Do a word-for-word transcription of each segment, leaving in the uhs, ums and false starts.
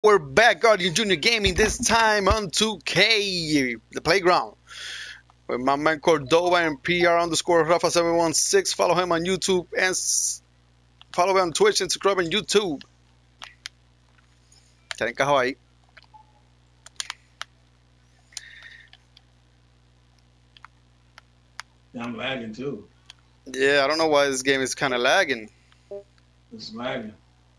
We're back, Guardian Junior Gaming, this time on two K, the playground. With my man Cordova and P R underscore Rafa seven one six. Follow him on YouTube and follow him on Twitch, Instagram, and YouTube. Se le encajó ahí. Yeah, I'm lagging too. Yeah, I don't know why this game is kind of lagging. It's lagging.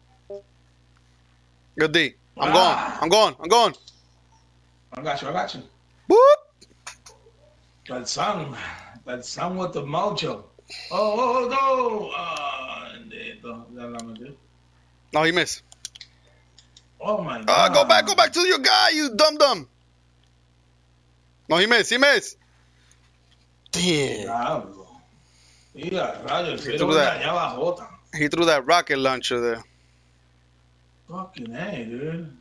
Good D. I'm Ah! going. I'm going. I'm going. I got you. I got you. Whoop. That sound, that sound with the mojo. Oh, oh no! Uh, No, he missed. oh my god! Uh, go back. Go back to your guy, you dum dum. No, he missed. He missed. Damn. Diablo. Mira, rayos, He pero threw that. allá abajo. He threw that rocket launcher there. Fucking hey, dude.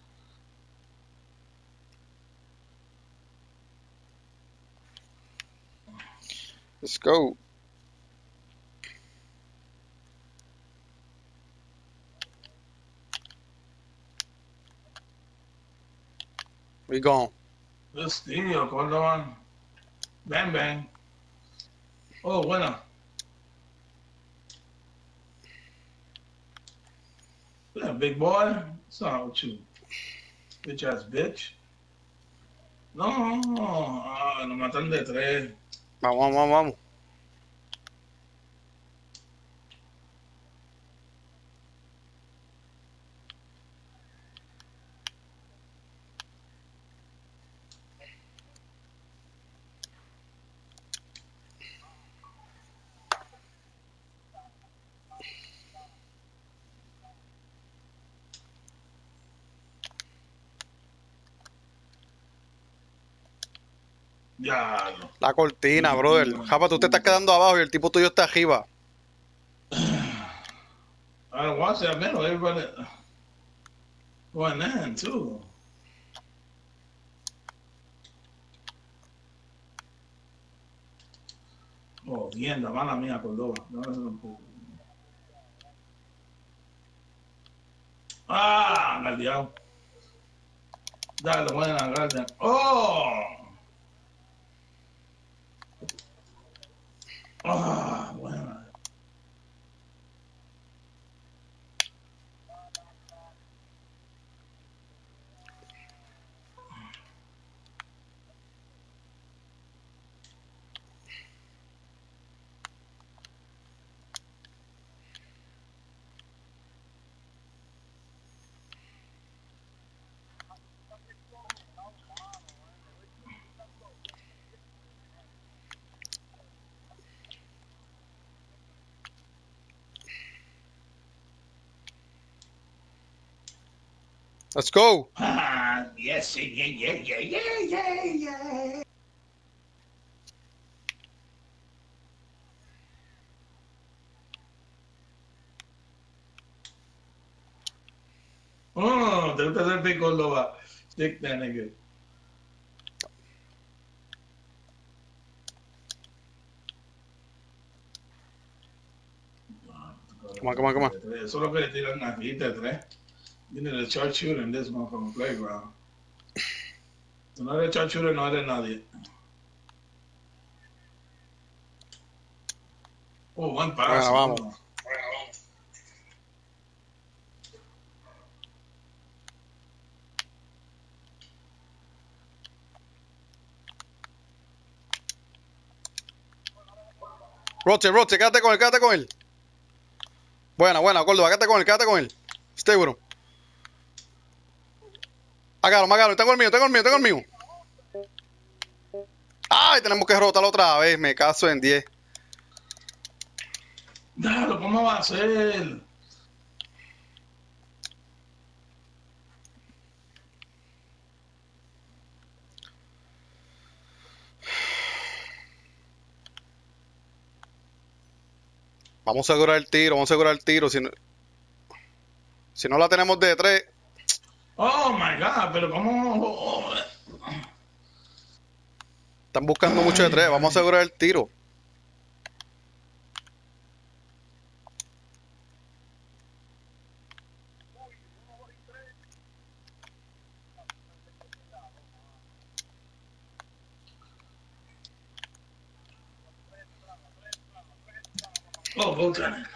Let's go. We gone. This tío, Córdoba. Bang, bang. Oh, bueno. Yeah, big boy. What's wrong with you? Bitch ass bitch. No, ah, nos matan de tres. Vamos, vamos, vamos. Ya. La cortina, brother. Japa, tú te estás quedando abajo y el tipo tuyo está arriba. I don't watch that middle. Everybody going in too. Oh, tienda, mala mía, Córdoba. No, no, no. Ah, galdeado. Dale, buena, galdeado. Oh. Ah, buena. Let's go. Ah, yes, yeah, yeah, yeah, yeah, yeah, yeah. Oh, te gusta hacer de Córdoba. Stick that nigga. Come on, come on, come on. Eso es lo que le tiran a ti, de tres. You need a sharpshooter in this motherfucking playground. Si no eres sharpshooter, no eres nadie. Oh, buen paso. Bueno, vamos. Bueno. Roche, Roche, quédate con él, quédate con él. Buena, buena, Córdoba, quédate con él, quédate con él. Stay with him. Hágalo, hágalo, tengo el mío, tengo el mío, tengo el mío. Ay, tenemos que rotarlo otra vez, me caso en diez. Dalo, ¿cómo va a ser? Vamos a asegurar el tiro, vamos a asegurar el tiro. Si no, si no la tenemos de tres. Oh my God, pero ¿cómo? Oh, oh. Están buscando mucho de tres, vamos a asegurar el tiro. go, go, Johnny.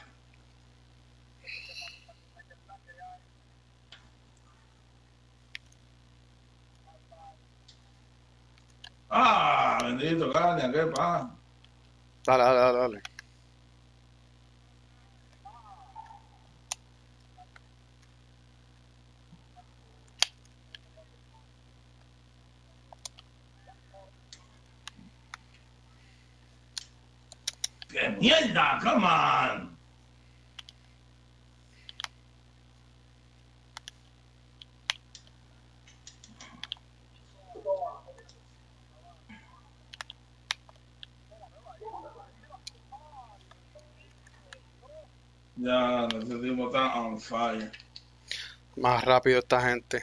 Ah, bendito, Caña, qué pa. Dale, dale, dale, dale. ¡Qué mierda! ¡Come on! Ya, ese tipo está on fire. Más rápido esta gente.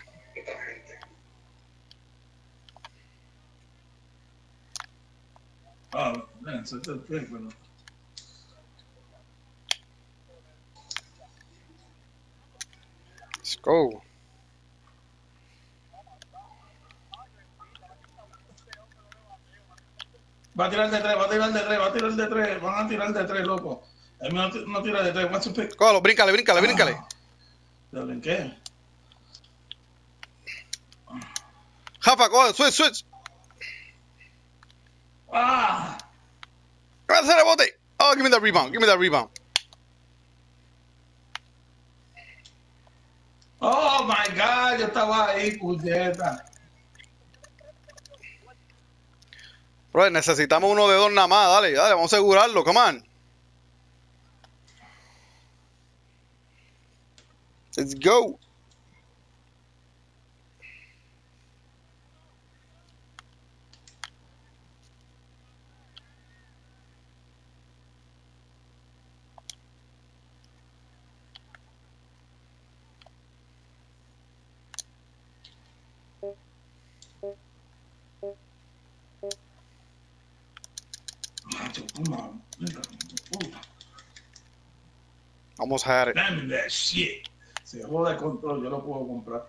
Oh, man, such a trick, pero... Let's go. Va a tirar de tres, va a tirar de tres, va a tirar de tres, van a tirar de tres, loco. Él no, no tira de tres, what's a pick? Cógalo, bríncale, bríncale, bríncale. ¿Lo brinqué? Rafa, coge, switch, switch. ¡Ah! ¡Hacer el rebote! Oh, give me that rebound, give me that rebound. Oh my God, yo estaba ahí, puñeta. Bro, necesitamos uno de dos nada más, dale, dale, vamos a asegurarlo, come on. Let's go. Vamos a ver. Damn that shit. Se joda el control, yo lo puedo comprar.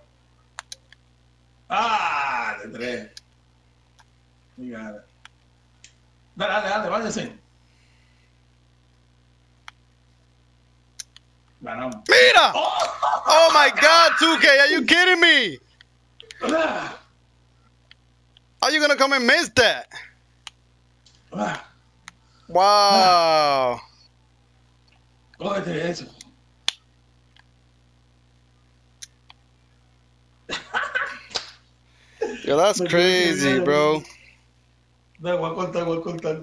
Ah, de tres. Mira. Dale, dale, dale, váyase. Ganamos. ¡Mira! Oh, Oh my God, two K, are you kidding me? ah, How you gonna come and miss that? ah. Wow. Cógete eso. Yo, that's Me crazy, quedé bro. Da, voy a contar, voy a contar.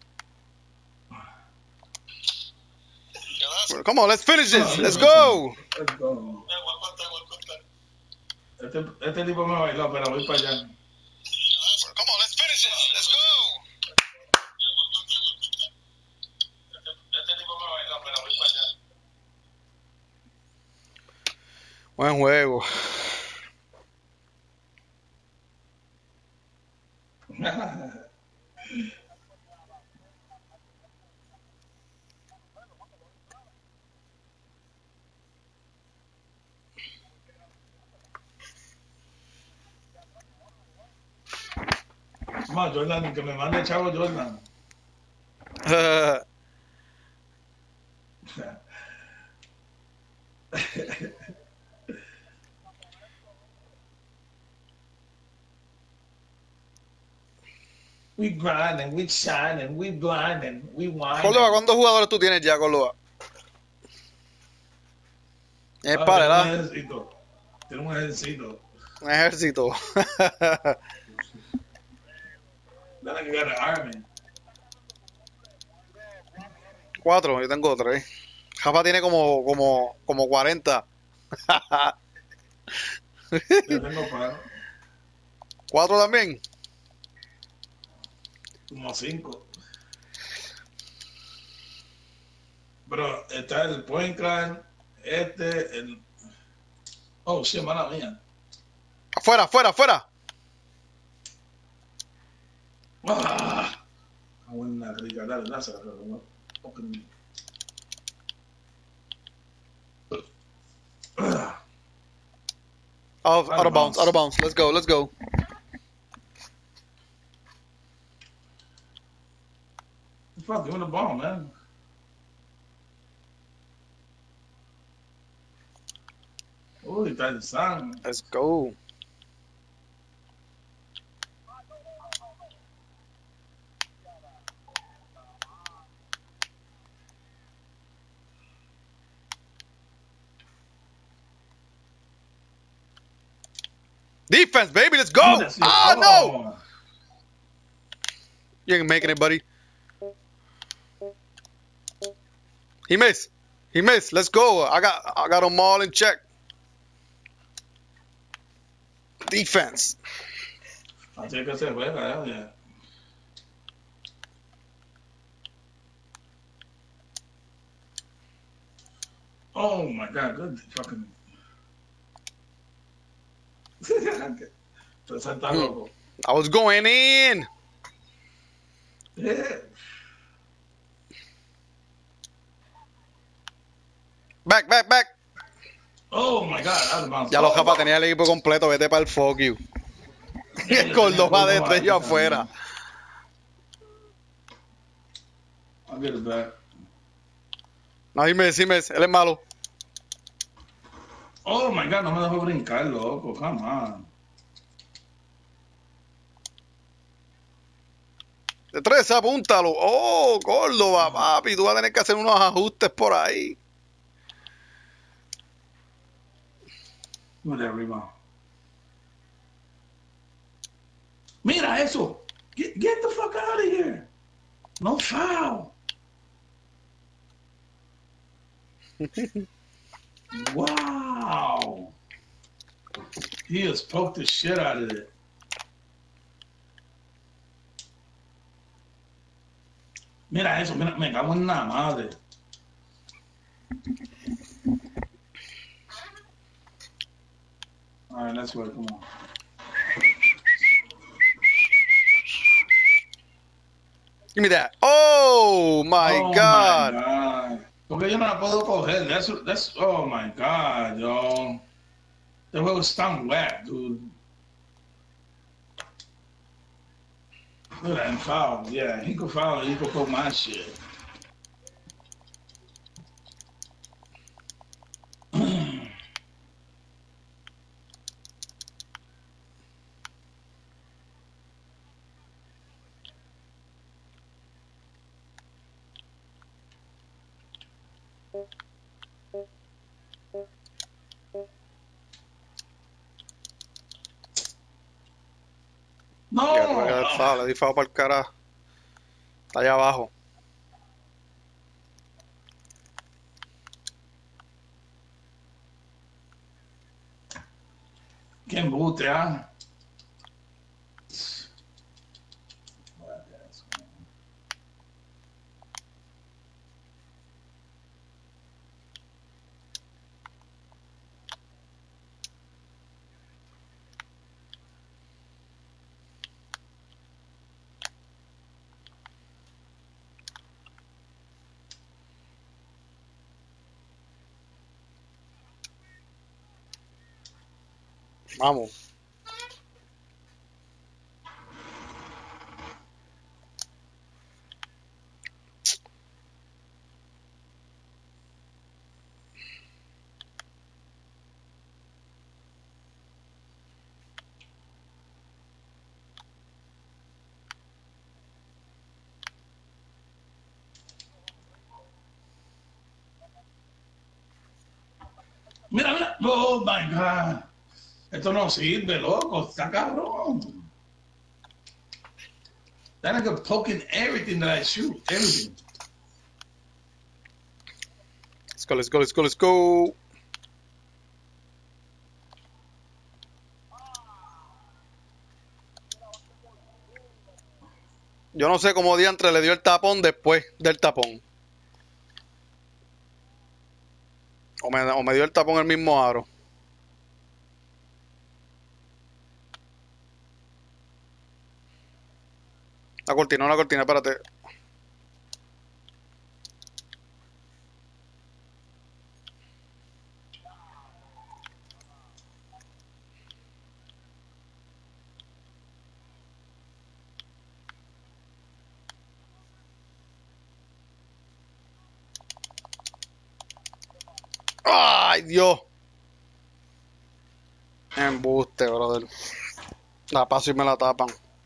Come on, let's finish this. Let's go. Let's go. Este, este tipo me bailó, pero voy para allá. Come on, let's finish this. Let's go. Este tipo me bailó, pero voy para allá. Buen juego. Más, Jordan, que me mande chavo Jordan. We grind and we shine and we blind and we whine. Córdoba, ¿cuántos jugadores tú tienes ya, Córdoba? Es Ah, para, tengo un ¿verdad? ejército. Tengo un ejército. Un ejército. Then I got an army. Cuatro, yo tengo tres. Rafa tiene como, como, como cuarenta. Yo tengo paro. ¿Cuatro también? Como cinco. Pero está el point guard, este, el... Oh, sí, mala mía. Afuera, afuera, afuera. Ah, buena rica, dale, lázala, pero fucking... Ah, Out, out of bounds, out of bounds. Let's go, let's go. fuck, give me the ball, man. Uy, Tarzán. Let's go. Defense, baby, let's go. Oh, that's it. Ah, no. Oh. You ain't making it, buddy. He missed. He missed. Let's go. I got I got them all in check. Defense. Así que se juega, ya. Oh my God, good fucking. Está loco. I was going in. Yeah. Back, back, back. Oh my God, out of bounds. Ya los Oh, Jafa wow. tenía el equipo completo. Vete para el fuck you. Y el Yeah, Córdoba yeah, adentro y yo afuera. I'll get it back. No, dime, dime, él es malo. Oh my God, no me dejó brincar, loco. Come on. De tres, apúntalo. Oh, Córdoba, papi. Tú vas a tener que hacer unos ajustes por ahí. Look at that rebound. Mira eso. Get, get the fuck out of here. No foul. Wow. He has poked the shit out of it. Mira eso, mira, me cago en la madre. All right, let's go. Come on. Give me that. Oh, my oh God. My God. Porque yo no la puedo coger. That's, that's, oh my God, yo. The juego es tan whack, dude. Look at that foul. Yeah, he could foul. He could put my shit. No. Ya tuve que dar foul, le di foul para el carajo. Está allá abajo. Qué embute, ¿ah? Vamos. Mira, mira. Oh my God. Esto no sirve, loco. Está cabrón. That nigga poking everything that I shoot. Everything. Let's go, let's go, let's go, let's go. Yo no sé cómo diantre le dio el tapón después del tapón. O me, o me dio el tapón el mismo aro. La cortina, la cortina, espérate. ¡Ay, Dios! Embuste, brother. La paso y me la tapan.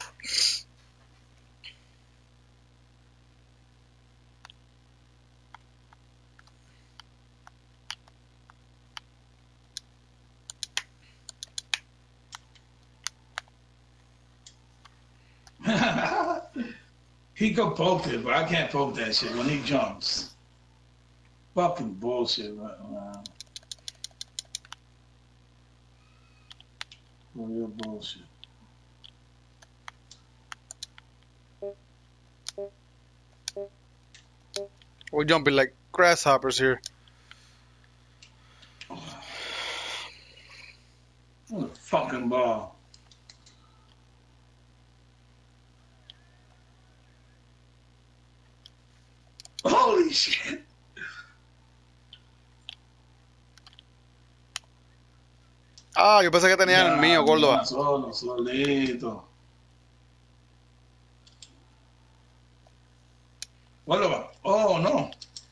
He could poke it, but I can't poke that shit when he jumps. Fucking bullshit right now. Real bullshit. We're jumping like grasshoppers here. What a fucking ball. Holy shit. Ah, yo pensé que tenían el mío, Córdoba. Solo, solito. Córdoba. Oh, no.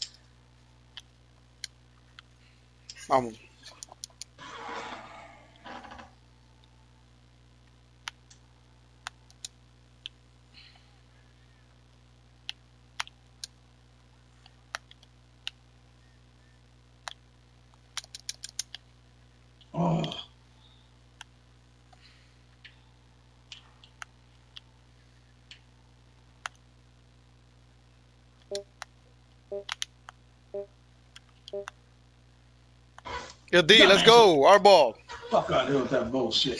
Vamos. Oh. Yo, D, let's go. Our ball. Fuck out of here with that bullshit.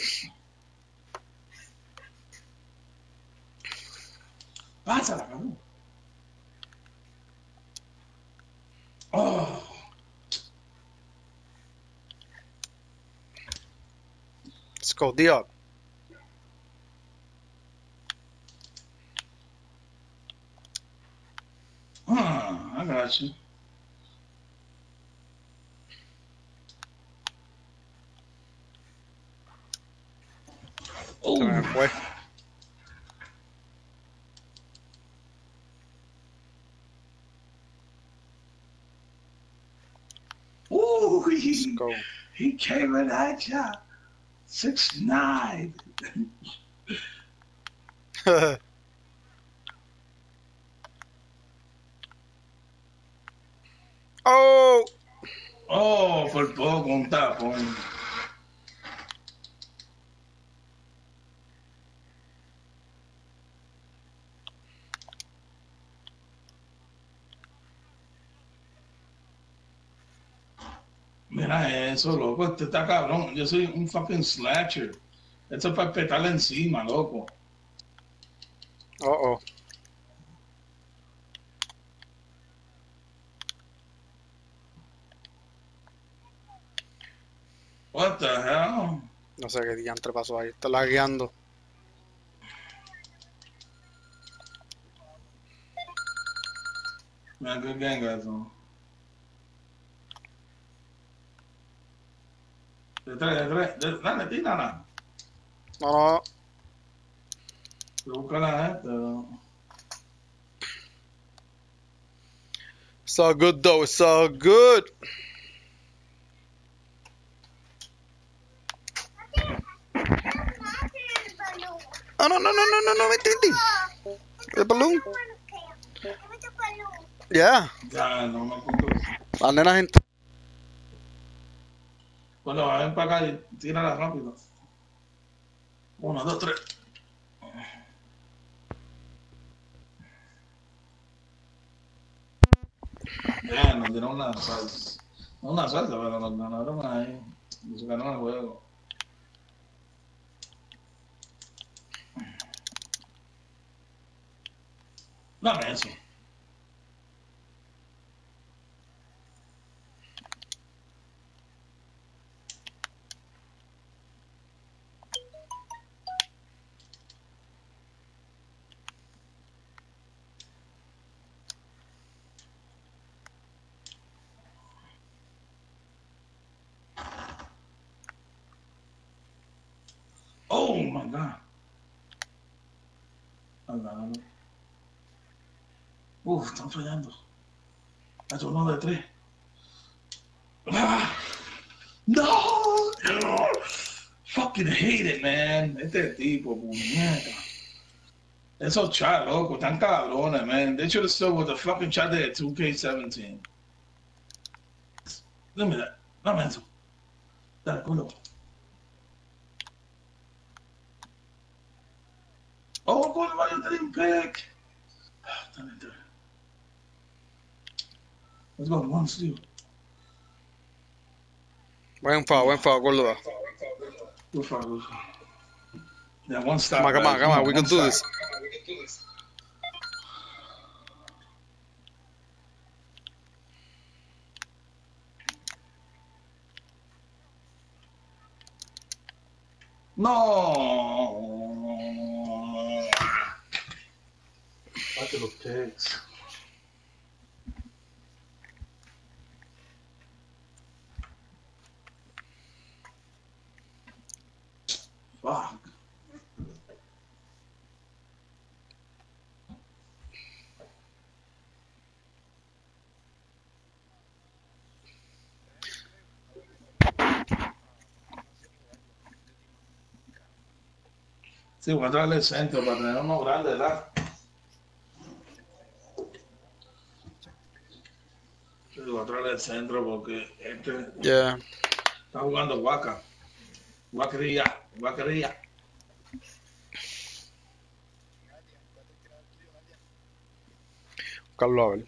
Pásala, cabrón. Oh. Let's go, D up. Huh, I got you. Oh. Se me fue. Ooh, Let's he, go. he came in at ya. six nine. Oh. Oh, por poco un tapón. Mira eso, loco, este está cabrón. Yo soy un fucking slasher. Esto es para petarle encima, loco. Uh oh. What the hell? No sé qué diantre pasó ahí. Está lagueando. Man, good game, guys. ¿No? De tres, de tres. De, dale, tírala. No, no. Busca la gente. ¿No? It's all good though. It's all good. Oh, no, no, no, no, no, no, vete, vete. The balloon. Yeah. Ya, no me apunto. La nena gente. Bueno, ven para acá y tírala rápido. Uno, dos, tres. Ya, nos dieron una salsa. No una salsa, pero nos ganaron ahí. Nos ganaron el juego. Dame eso. Oh my God. Uf, están fallando. Hay uno de tres. ¡Ah! ¡No! fucking hate it, man. Este tipo, puñeta. Esos chats, loco, tan cabrones, man. They should have stuck with the fucking chat there at two K seventeen. Dame that. Dame eso. Dale, culo. Oh, culo, vaya, te di un pick. Dale, dale. Let's go, one steal. Buen foul, buen foul, Córdoba. Good foul, good foul. Yeah, one stop. Come on, come on, come on. We can do this. No. Bate los picks. Fuck. Sí, voy a traerle el centro para tener uno grande, ¿verdad? Sí, voy a traerle el centro porque este Yeah. está jugando guaca. Guaquería, guaquería. Carlos, a ver.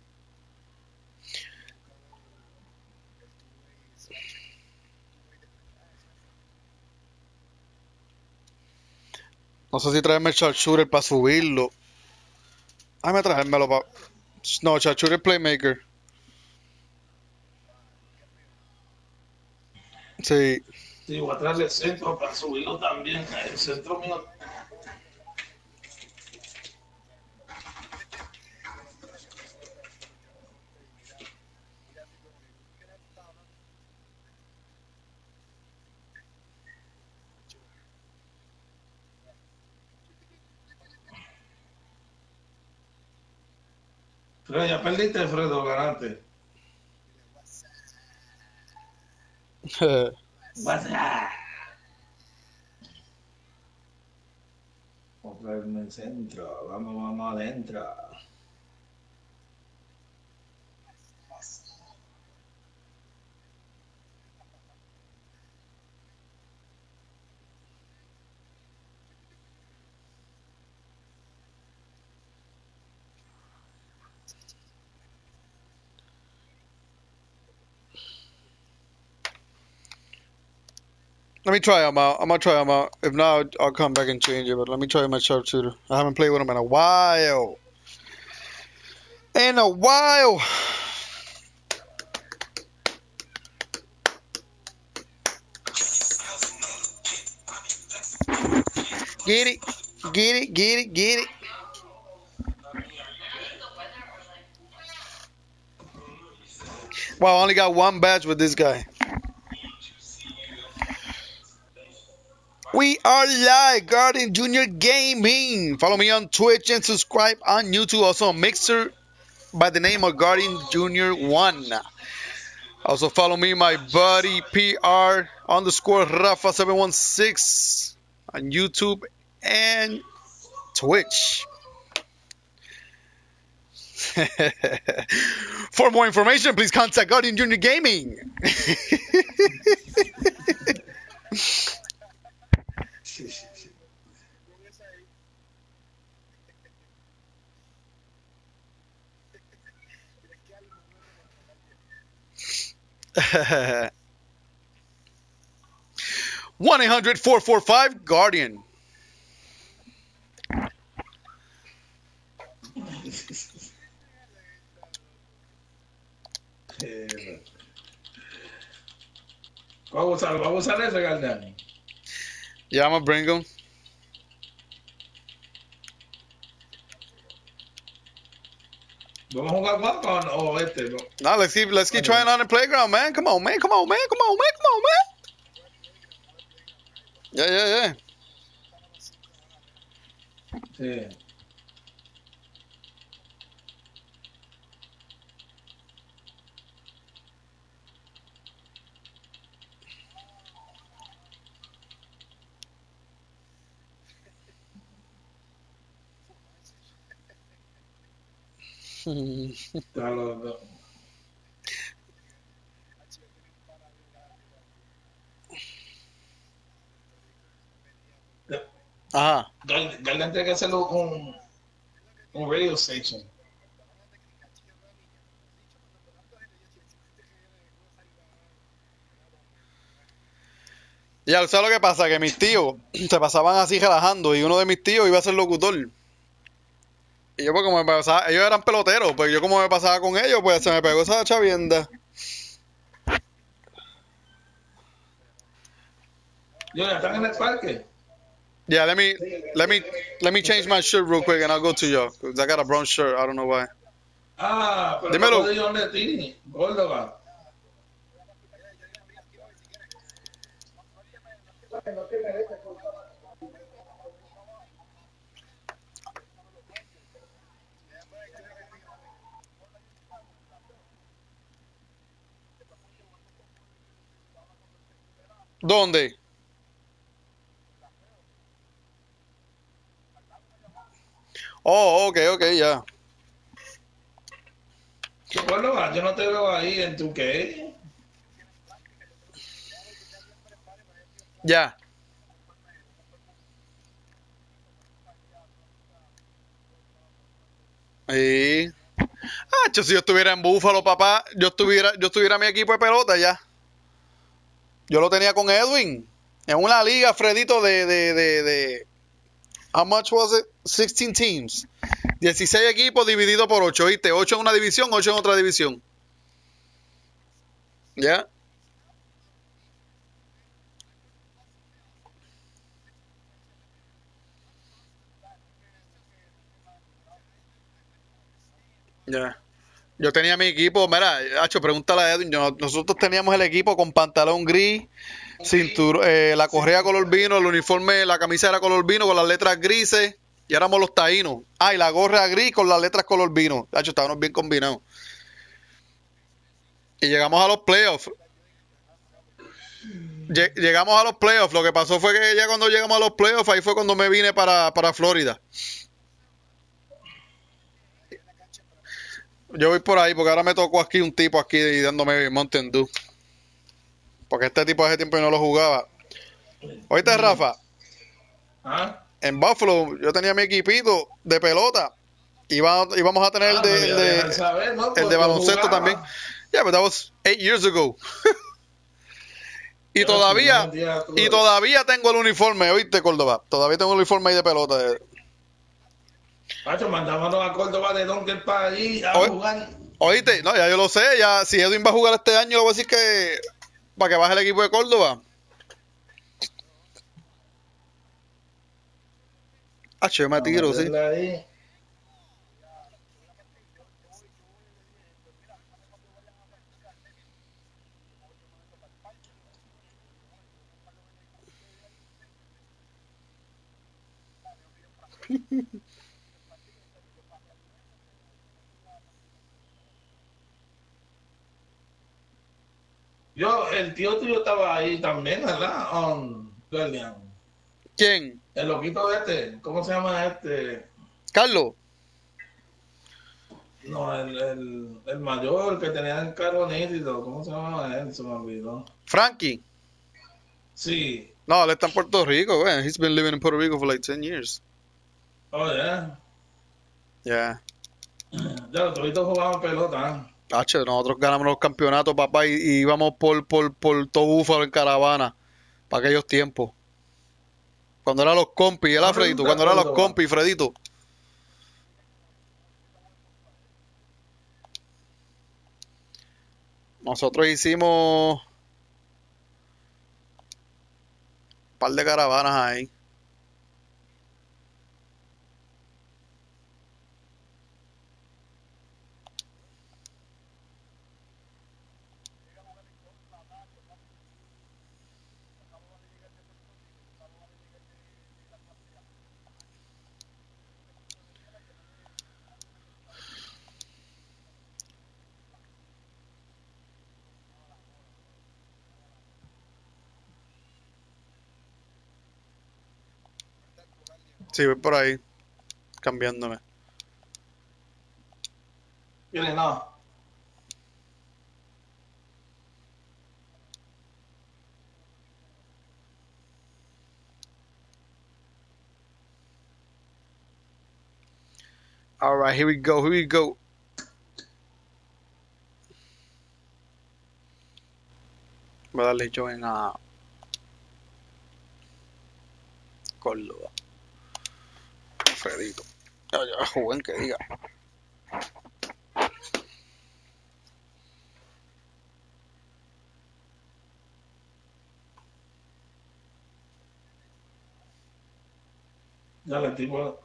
No sé si traerme el sharpshooter para subirlo. Déjame traérmelo para... No, sharpshooter playmaker. Sí. Sí, voy a traerle el centro para subirlo también. El centro mío. Fredo, ya perdiste, Fredo, ganaste. What's that? Vamos a traerme el centro. Vamos, vamos adentro. Let me try him out. I'm gonna try him out. If not, I'll come back and change it. But let me try my sharpshooter. I haven't played with him in a while. In a while. Get it, get it, get it, get it. Wow, I only got one badge with this guy. We are live, Guardian Junior Gaming. Follow me on Twitch and subscribe on YouTube. Also on Mixer by the name of Guardian Junior one. Also follow me, my buddy P R underscore Rafa seven one six on YouTube and Twitch. For more information, please contact Guardian Junior Gaming. one eight hundred four four five Guardian. Vamos a, vamos a ese, Gardani. Yeah, I'm gonna bring him. Vamos a jugar guapo o este, ¿no? Now let's keep let's keep trying on the playground, man. Come on, man. Come on, man. Come on, man. Come on, man. Yeah, yeah, yeah. Sí. Está loco. Ajá. Garland tiene que hacerlo un, un radio station. Ya, ¿sabes lo que pasa? Que mis tíos se pasaban así relajando y uno de mis tíos iba a ser locutor. Y yo pues como me pasaba, ellos eran peloteros, pues yo como me pasaba con ellos, pues se me pegó esa chavienda. Yo, ya están en el parque. Yeah, let me, let me, let me change my shirt real quick and I'll go to you. 'Cause I got a brown shirt, I don't know why. Ah, pero Dímelo. no de John Letini, Córdoba. ¿Dónde? Oh, ok, ok, ya. Córdoba, yo no te veo ahí en tu qué. Ya. Sí. Ah, yo, si yo estuviera en Búfalo, papá, yo estuviera, yo estuviera en mi equipo de pelota ya. Yo lo tenía con Edwin. En una liga, Fredito, de, de, de, de how much was it? sixteen teams. dieciséis equipos dividido por ocho, ¿viste? ocho en una división, ocho en otra división. ¿Ya? Ya. Yo tenía mi equipo, mira, Hacho, pregúntale a Edwin. Yo- nosotros teníamos el equipo con pantalón gris, cinturón, eh, la correa color vino, el uniforme, la camisa era color vino con las letras grises y éramos los taínos. Ah, y la gorra gris con las letras color vino. Hacho, estábamos bien combinados. Y llegamos a los playoffs. Lle- Llegamos a los playoffs. Lo que pasó fue que ya cuando llegamos a los playoffs, ahí fue cuando me vine para, para Florida. Yo voy por ahí porque ahora me tocó aquí un tipo aquí dándome Mountain Dew. Porque este tipo hace tiempo que no lo jugaba. Oíste, Mm. Rafa, ¿Ah? en Buffalo yo tenía mi equipito de pelota. Iba, íbamos a tener el Ah, me de, voy el a de, dejar saber, ¿no? el de Pues yo baloncesto también. jugaba. Yeah, but that was eight years ago. Y Ya, si no todavía, me digas tú. y todavía tengo el uniforme, ¿oíste, Córdoba? Todavía tengo el uniforme ahí de pelota. Macho, mandámonos a Córdoba de Donker para allí a O- jugar. Oíste, no, ya yo lo sé, ya si Edwin va a jugar este año, le voy a decir que para que baje el equipo de Córdoba. Ah, yo me A tiro, sí. meterle ahí. Yo, el tío tuyo estaba ahí también, ¿verdad? Um, Guardian. ¿Quién? El loquito este, ¿cómo se llama este? Carlos. No, el, el, el mayor que tenía el carro nítido, ¿cómo se llama él? Se me olvidó. Frankie. Sí, No, él está en Puerto Rico, güey. He's been living in Puerto Rico for like ten years. oh, yeah. Yeah. Ya, los toditos jugaban pelota. Hacho, nosotros ganamos los campeonatos, papá, y, y íbamos por, por, por todo Búfalo en caravana. Para aquellos tiempos. Cuando eran los compis, ¿el ¿A dónde tú Fredito? estás, Cuando eran los Córdoba? compis, Fredito. Nosotros hicimos un par de caravanas ahí. Sí, voy por ahí, cambiándome. Viene nada. All right, here we go. Here we go. Voy a darle join a Córdoba. Alfredito. Ya, ya, joven que diga. Dale, tipo.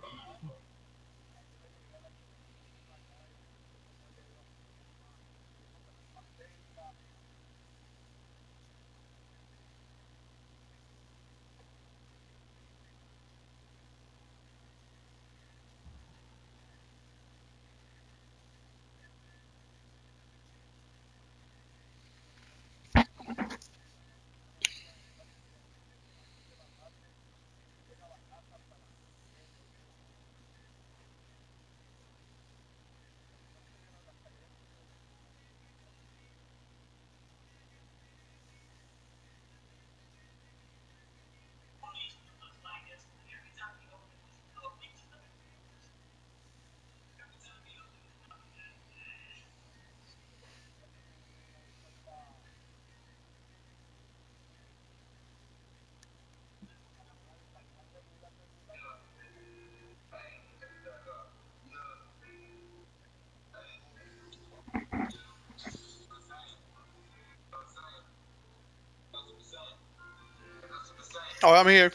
Oh, I'm here.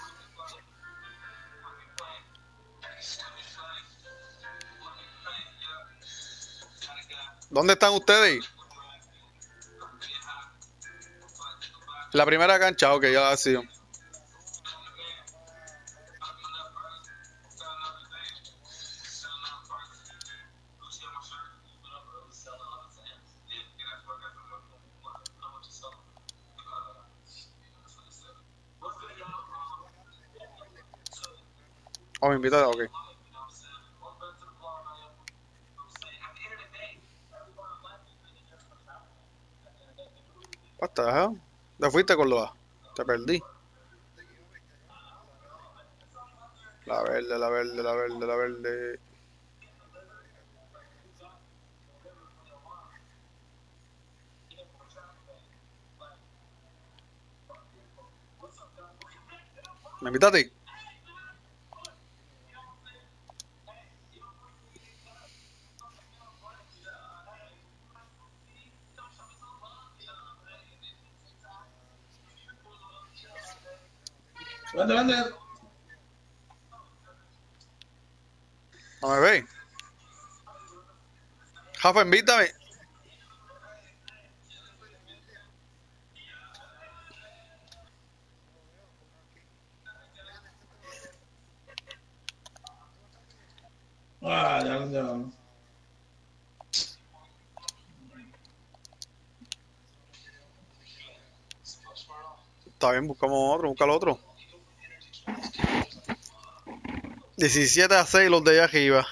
¿Dónde están ustedes? La primera cancha, ok, ya ha sido. Oh, me invitada, ok. What the hell? ¿Te fuiste, Córdoba? Te perdí. La verde, la verde, la verde, la verde. ¿Me invitaste? Vente, vente. No me ve. Jafa, invítame. Ah, ya, ya. Está bien, buscamos otro, busca otro. diecisiete a seis los de allá arriba.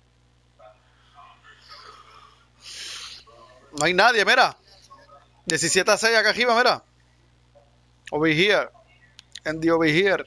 No hay nadie, mira. diecisiete a seis acá arriba, mira. Over here. And the over here.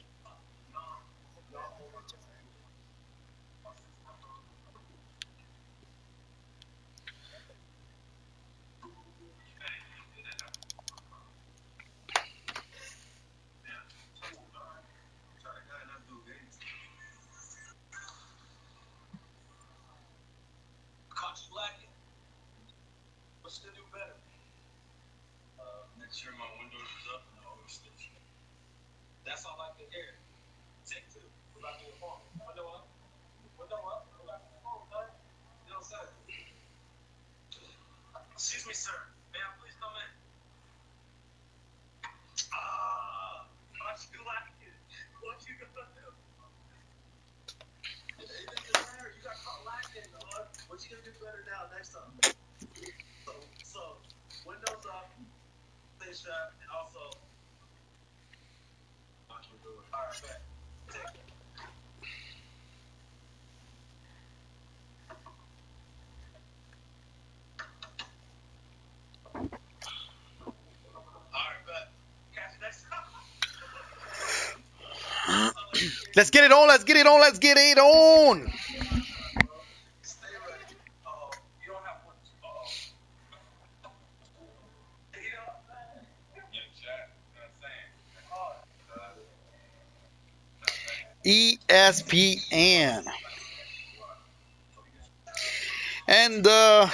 Let's get it on. Let's get it on. Let's get it on. E S P N. And uh,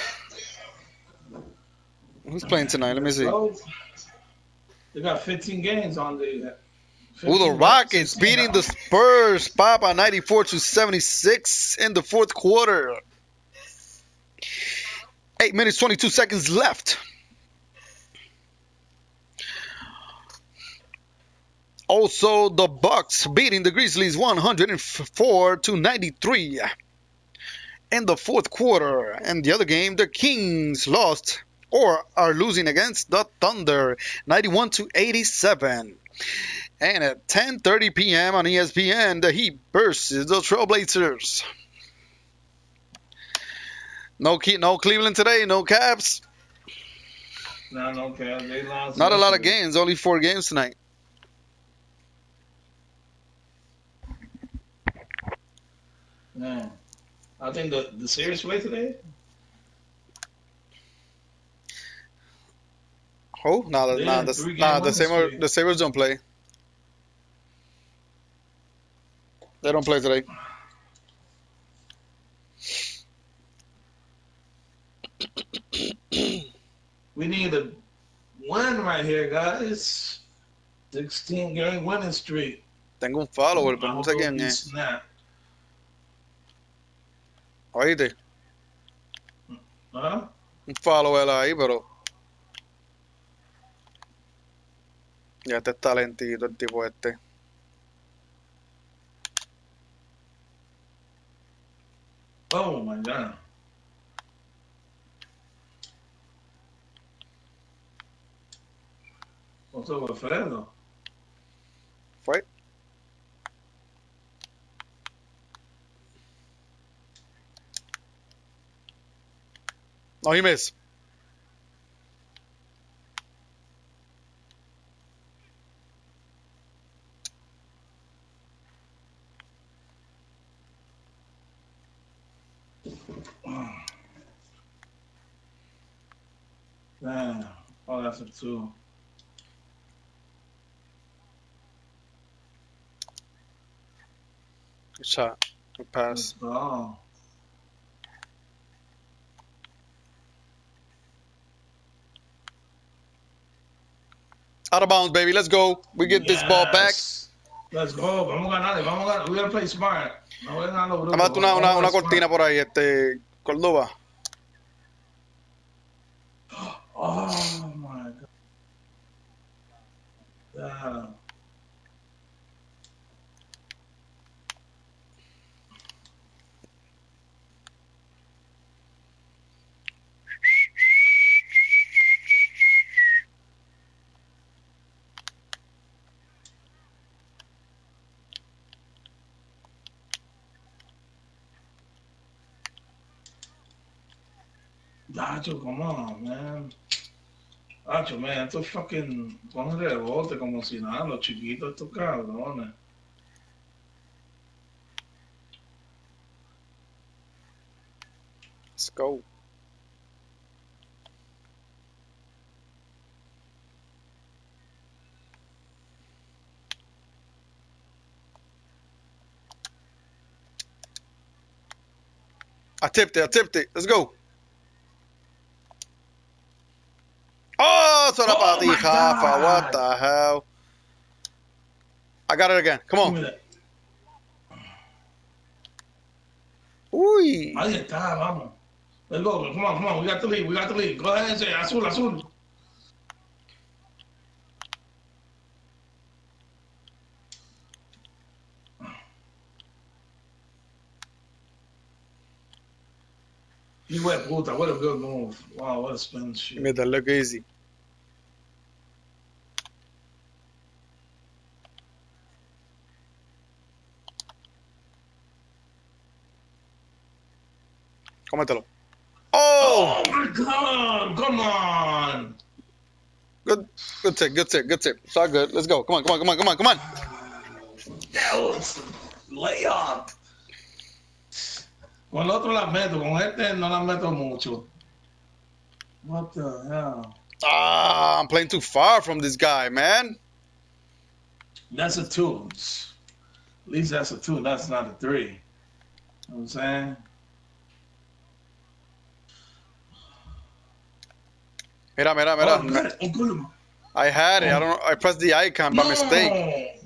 who's playing tonight? Let me see. Ooh, They got fifteen games on the. the Rockets beating the Spurs, Papa, ninety-four to seventy-six in the fourth quarter. Eight minutes, twenty-two seconds left. Also, the Bucks beating the Grizzlies one hundred four to ninety-three in the fourth quarter. And the other game, the Kings lost or are losing against the Thunder ninety-one to eighty-seven. And at ten thirty p.m. on E S P N, the Heat versus the Trailblazers. No, no Cleveland today, no Cavs. No, no Cavs. They lost. Not a lot of games, only four games tonight. Yeah. I think the, the series play today? Oh, no, They nah, had the, three-game nah, the, winning Saber, streak. the Sabres don't play. They don't play today. We need a win right here, guys. sixteen game winning streak. Tengo un follower, pero no sé quién es. Snap. Oíste, Huh? un follower ahí, pero ya este está lentito el tipo este. Oh my god. What's up with Fredo? Fue. No, he missed. Damn. Oh, that's a two. Good shot. Good pass. Oh. Out of bounds, baby. Let's go. We get this ball back. Yes. Let's go. Vamos a ganarle. Vamos a ganar. We're gonna play smart. No voy a ganar lo bruto. Además, una, una, Vamos una a smart. cortina por ahí, este, Córdoba. Oh my god. Damn. Nacho, come on, man. Nacho, man, estos fucking ponen rebote como si nada, los chiquitos, estos cabrones. Let's go. I tipped it. I tipped it. Let's go. Oh, eso era Oh para ti, my Rafa. God. What the hell? I got it again. Come Give on. me that. Uy. Ahí está, vamos. Let's go. Come on, come on. We got the lead. We got the lead. Go ahead and say azul, azul. You wet puta. What a good move. Wow, what a spin shit. Made that look easy. Cómetelo. Oh! Oh my god. Come on. Good, good tip, good tip, good tip. It's all good. Let's go. Come on, come on, come on, come on, come on. That was layup. Con el otro la meto, con este no la meto mucho. What the hell? Ah, I'm playing too far from this guy, man. That's a two. At least that's a two. That's not a three. You know what I'm saying? Mira, mira, mira. Oh, good. Oh, good. I had it. I don't. I pressed the icon by No. mistake.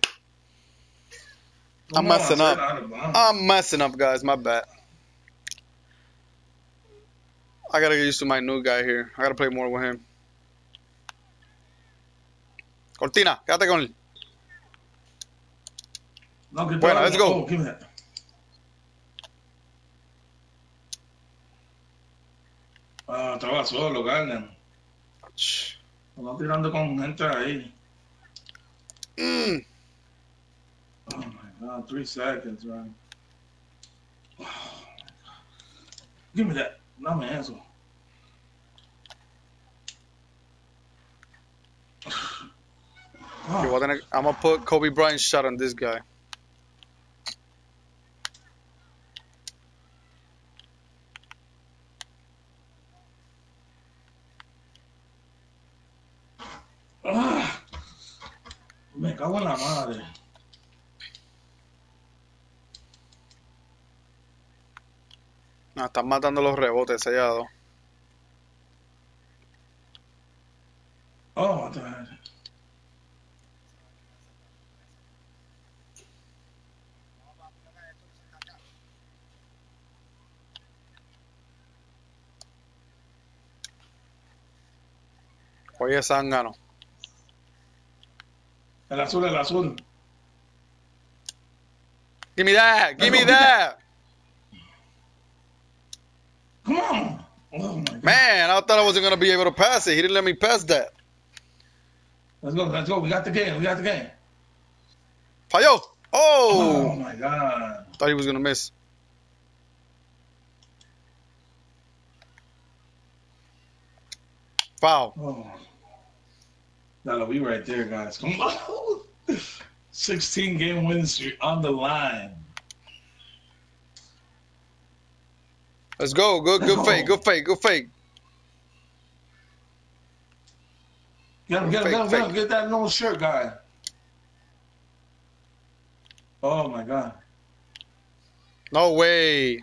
Come I'm messing on, up. I'm messing up, guys. My bad. I gotta get used to my new guy here. I gotta play more with him. Cortina, quédate con él. No, bueno, let's go. Oh, give me that. Ah, estaba solo, Garden. No tirando con gente ahí. Mm. Oh my God, three seconds, man. Oh, give me that. Dame eso. Okay, well, then I, I'm gonna put Kobe Bryant's shot on this guy. Ah, me cago en la madre. No, están matando los rebotes sellados. Oh, what the hell? Oye, zángano. El azul, el azul. Give me that! Give me that! Come on! Oh my God. Man, I thought I wasn't gonna be able to pass it. He didn't let me pass that. Let's go, let's go. We got the game. We got the game. Falló! Oh Oh! my God. Thought he was gonna miss. Foul. Oh. That'll be right there, guys. Come on. sixteen game win streak on the line. Let's go. Good, good fake. Good fake. Good fake. Get him, get him, get him, get him. Get that no shirt guy. Oh my God. No way.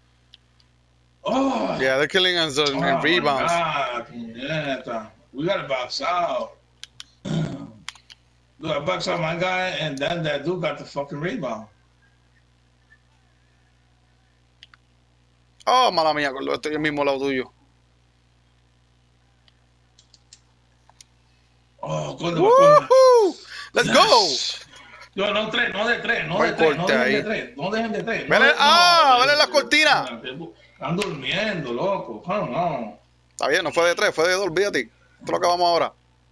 Oh. Yeah, they're killing us in Oh rebounds. My God. Yeah, we got to box out. Look, I box out my guy, and then that dude got the fucking rebound. Oh, mala mía, Gordo. Estoy al mismo lado tuyo. Oh, Gordo, Gordo. Let's yes. go. Yo, no tres, no de tres, no Buen de tres, no corte dejen ahí. de tres, no dejen de tres. Vele, No, ah, no, vele la cortina. Están durmiendo, loco. Come on. Está bien, no fue de tres, fue de dos, olvídate. Esto es lo que vamos ahora.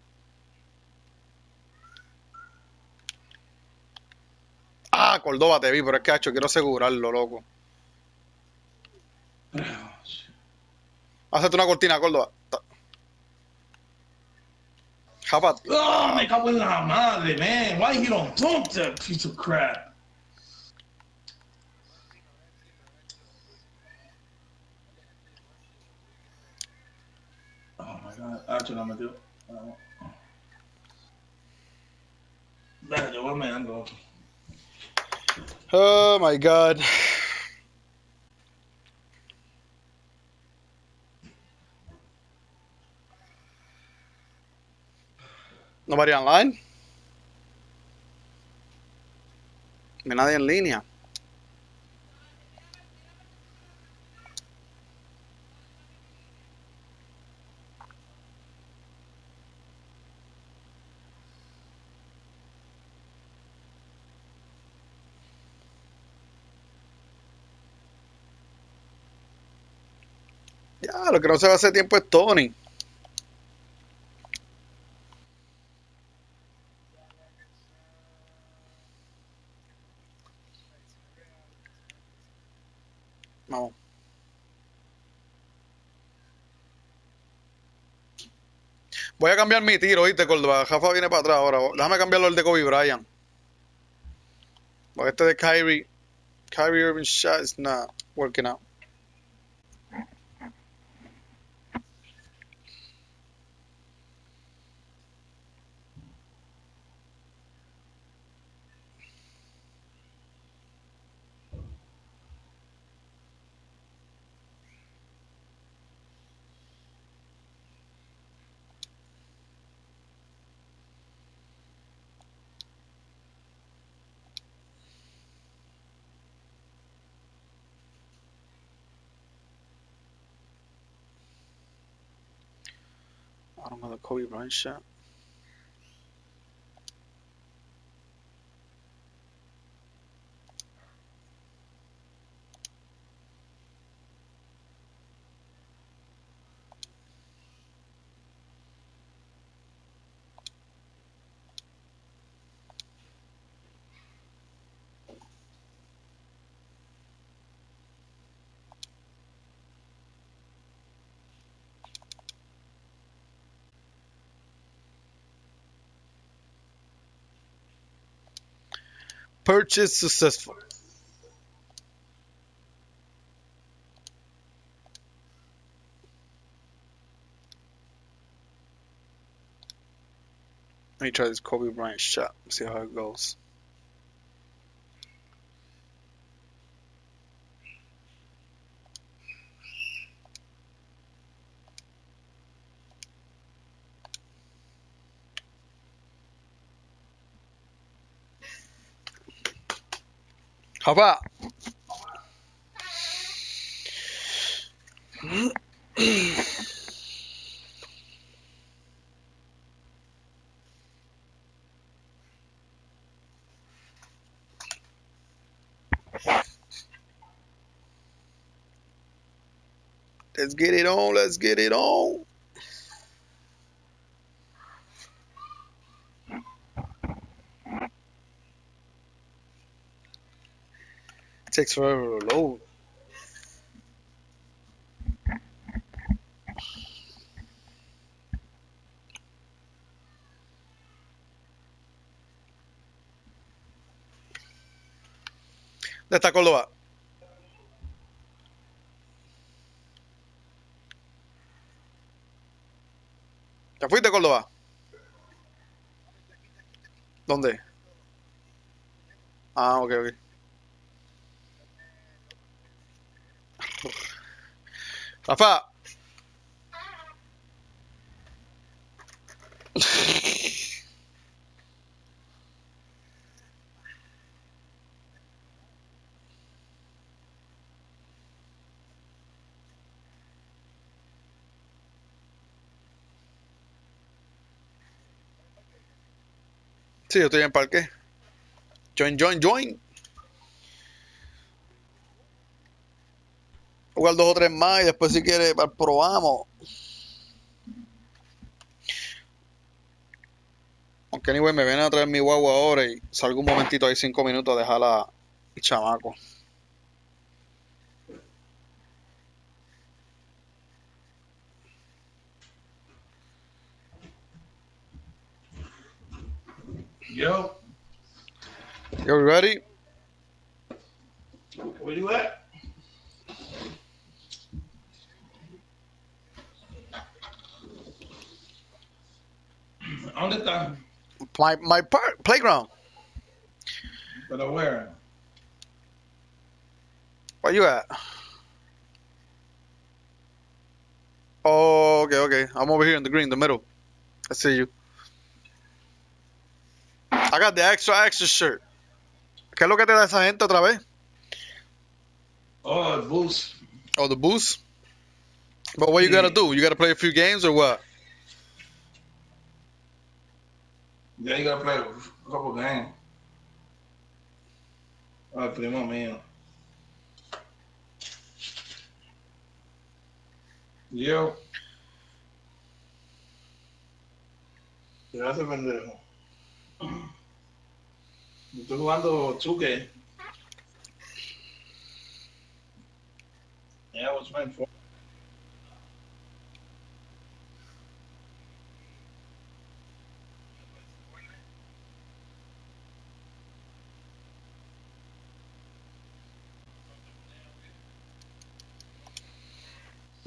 Ah, Córdoba te vi, pero es que, hacho, quiero asegurarlo, loco. Hacete una cortina, Córdoba. Japat. Oh, me cago en la madre, man. Why he don't dunk that piece of crap? Oh my God. Hacho, la metió. Dale, yo voy a meando. Oh my God. Nobody online. No hay nadie en línea. Ya, lo que no se va a hacer tiempo es Tony. Vamos. Voy a cambiar mi tiro, ¿oíste, Córdoba? Rafa viene para atrás ahora. Déjame cambiarlo el de Kobe Bryant. But este de Kyrie, Kyrie Irving shot is not working out. I don't know the Kobe Bryant shot. Purchase successful. Let me try this Kobe Bryant shot. See how it goes. How about? Let's get it on. Let's get it on. It takes forever to load. ¿Dónde está Córdoba? ¿Te fuiste, Córdoba? ¿Dónde? Ah, ok, ok. Rafa. Sí, yo estoy en el parque. Join, join, join. Jugar dos o tres más y después si quieres probamos. Aunque anyway me vienen a traer mi guagua ahora y salgo un momentito ahí cinco minutos a dejar a el chamaco. Yo. You ready? Where you at? ¿Dónde está? My, my park, playground. Pero where? Where you at? Oh, okay, okay. I'm over here in the green, the middle. I see you. I got the extra, extra shirt. ¿Qué es lo que te da esa gente otra vez? Oh, boost. Oh, the boost? But what you Yeah. gotta do? You gotta play a few games or what? Yeah, you gotta play a couple games. Ay, primo mío. Yo. Gracias, pendejo. Estoy jugando two K. Yeah, what's my phone?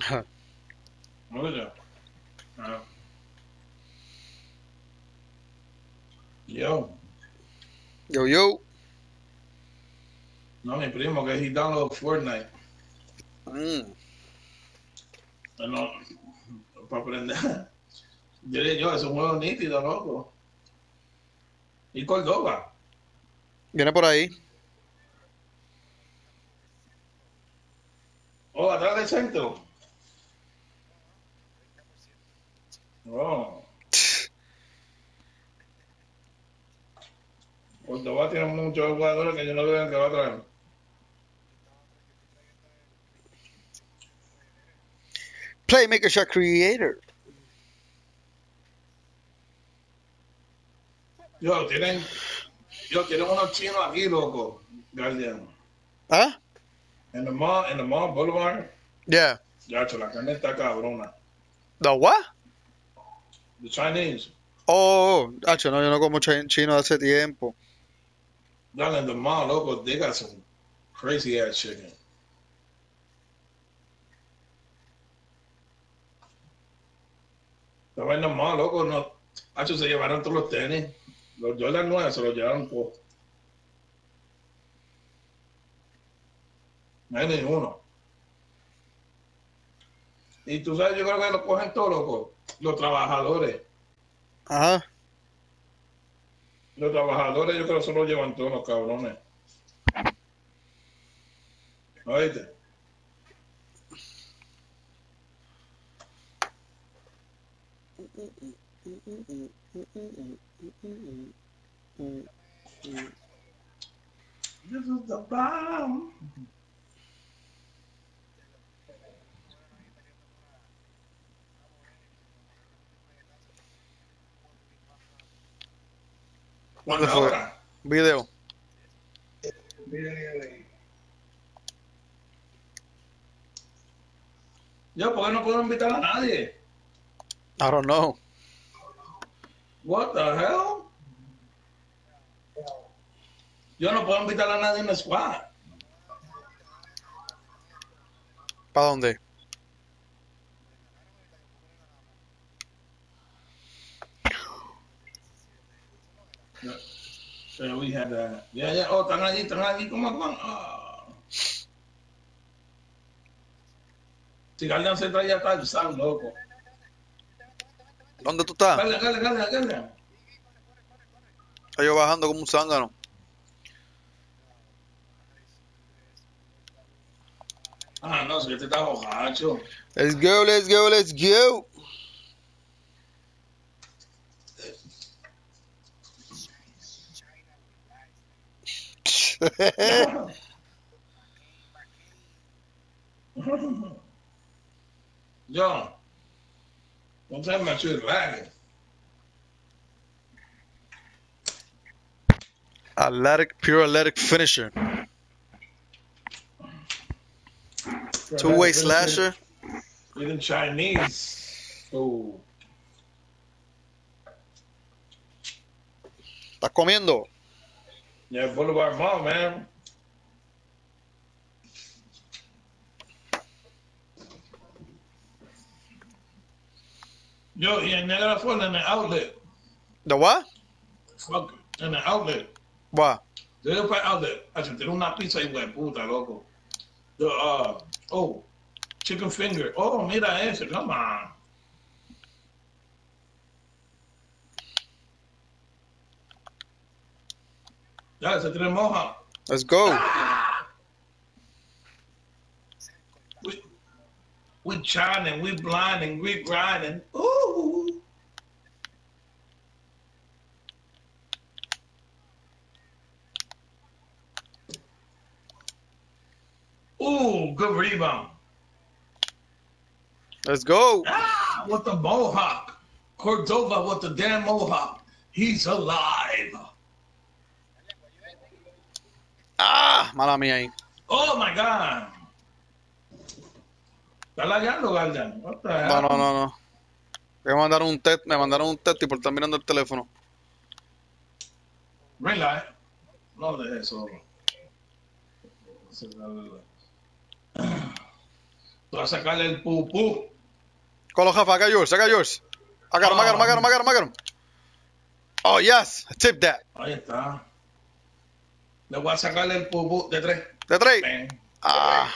Oye. Ah. Yo. Yo, yo. No, mi primo que he downloaded Fortnite. Mm. No, para aprender. Yo le digo, es un juego nítido, loco. Y Córdoba. Viene por ahí. Oh, atrás del centro. Oh. Córdoba tiene muchos jugadores que yo no veo que va a traer. Playmaker Shot Creator. Yo, tienen, yo, tienen unos chinos aquí, loco. Guardian. ¿Ah? En the mall, en the mall Boulevard. Yeah. Ya, la carne está cabrona. The what? The Chinese. Oh, hacho, no, yo no como chi- chino hace tiempo. Down in the mall, loco, they got some crazy ass chicken. Estaba en the mall, loco, no. Hacho, se llevaron todos los tenis. Los Jordan nueve se los llevaron todos. No hay ni uno. Y tú sabes, yo creo que lo cogen todos, loco. Los trabajadores. Ajá. Los trabajadores, yo creo que se los llevan todos los cabrones. ¿Oíste? This is the bomb. ¿Dónde ¿Cuántas fue? horas? Video. Yo, ¿por qué no puedo invitar a nadie? I don't know. What the hell? Yo no puedo invitar a nadie en el squad. ¿Para dónde? So we had that. Yeah, yeah. Oh, están allí, están allí. ¿Cómo van? Oh. Si Garland se traía tal, sal, loco. ¿Dónde tú estás? Dale, dale, dale, dale. Estoy yo bajando como un zángano. Ah, no, si este está bojacho. Let's go, let's go, let's go. John, don't tell me you're lagging. Athletic, pure athletic finisher. Two-way slasher. Even Chinese. Oh. ¿Estás comiendo? Yeah, Boulevard Mall, man. Yo, y en Niagara Falls, en el outlet. ¿The what? Fuck, en el outlet. What? Yo iba para el outlet. Hacho, tiene una pizza y de puta, loco. Yo, uh, oh, chicken finger. Oh, mira ese, come on. Ya, se tiene moja. Let's go. Ah! We, we shining, we blinding, we grinding. Ooh. Ooh, good rebound. Let's go. Ah, with the mohawk. Cordova with the damn mohawk. He's alive. Ah, mala mía ahí. Oh my God. ¿Está lagueando, Garden? What the hell? No, no, no, no. Me mandaron un test, me mandaron un test y por estar mirando el teléfono. Ring light. No de eso. Todo Tú vas a sacarle el pupú. Call Rafa, I got yours, I got yours. I got him, I got him, I got him, I got him, I got him. Oh, yes, tip that. Ahí está. Le voy a sacarle el pupú de tres. De tres. Bang. Ah.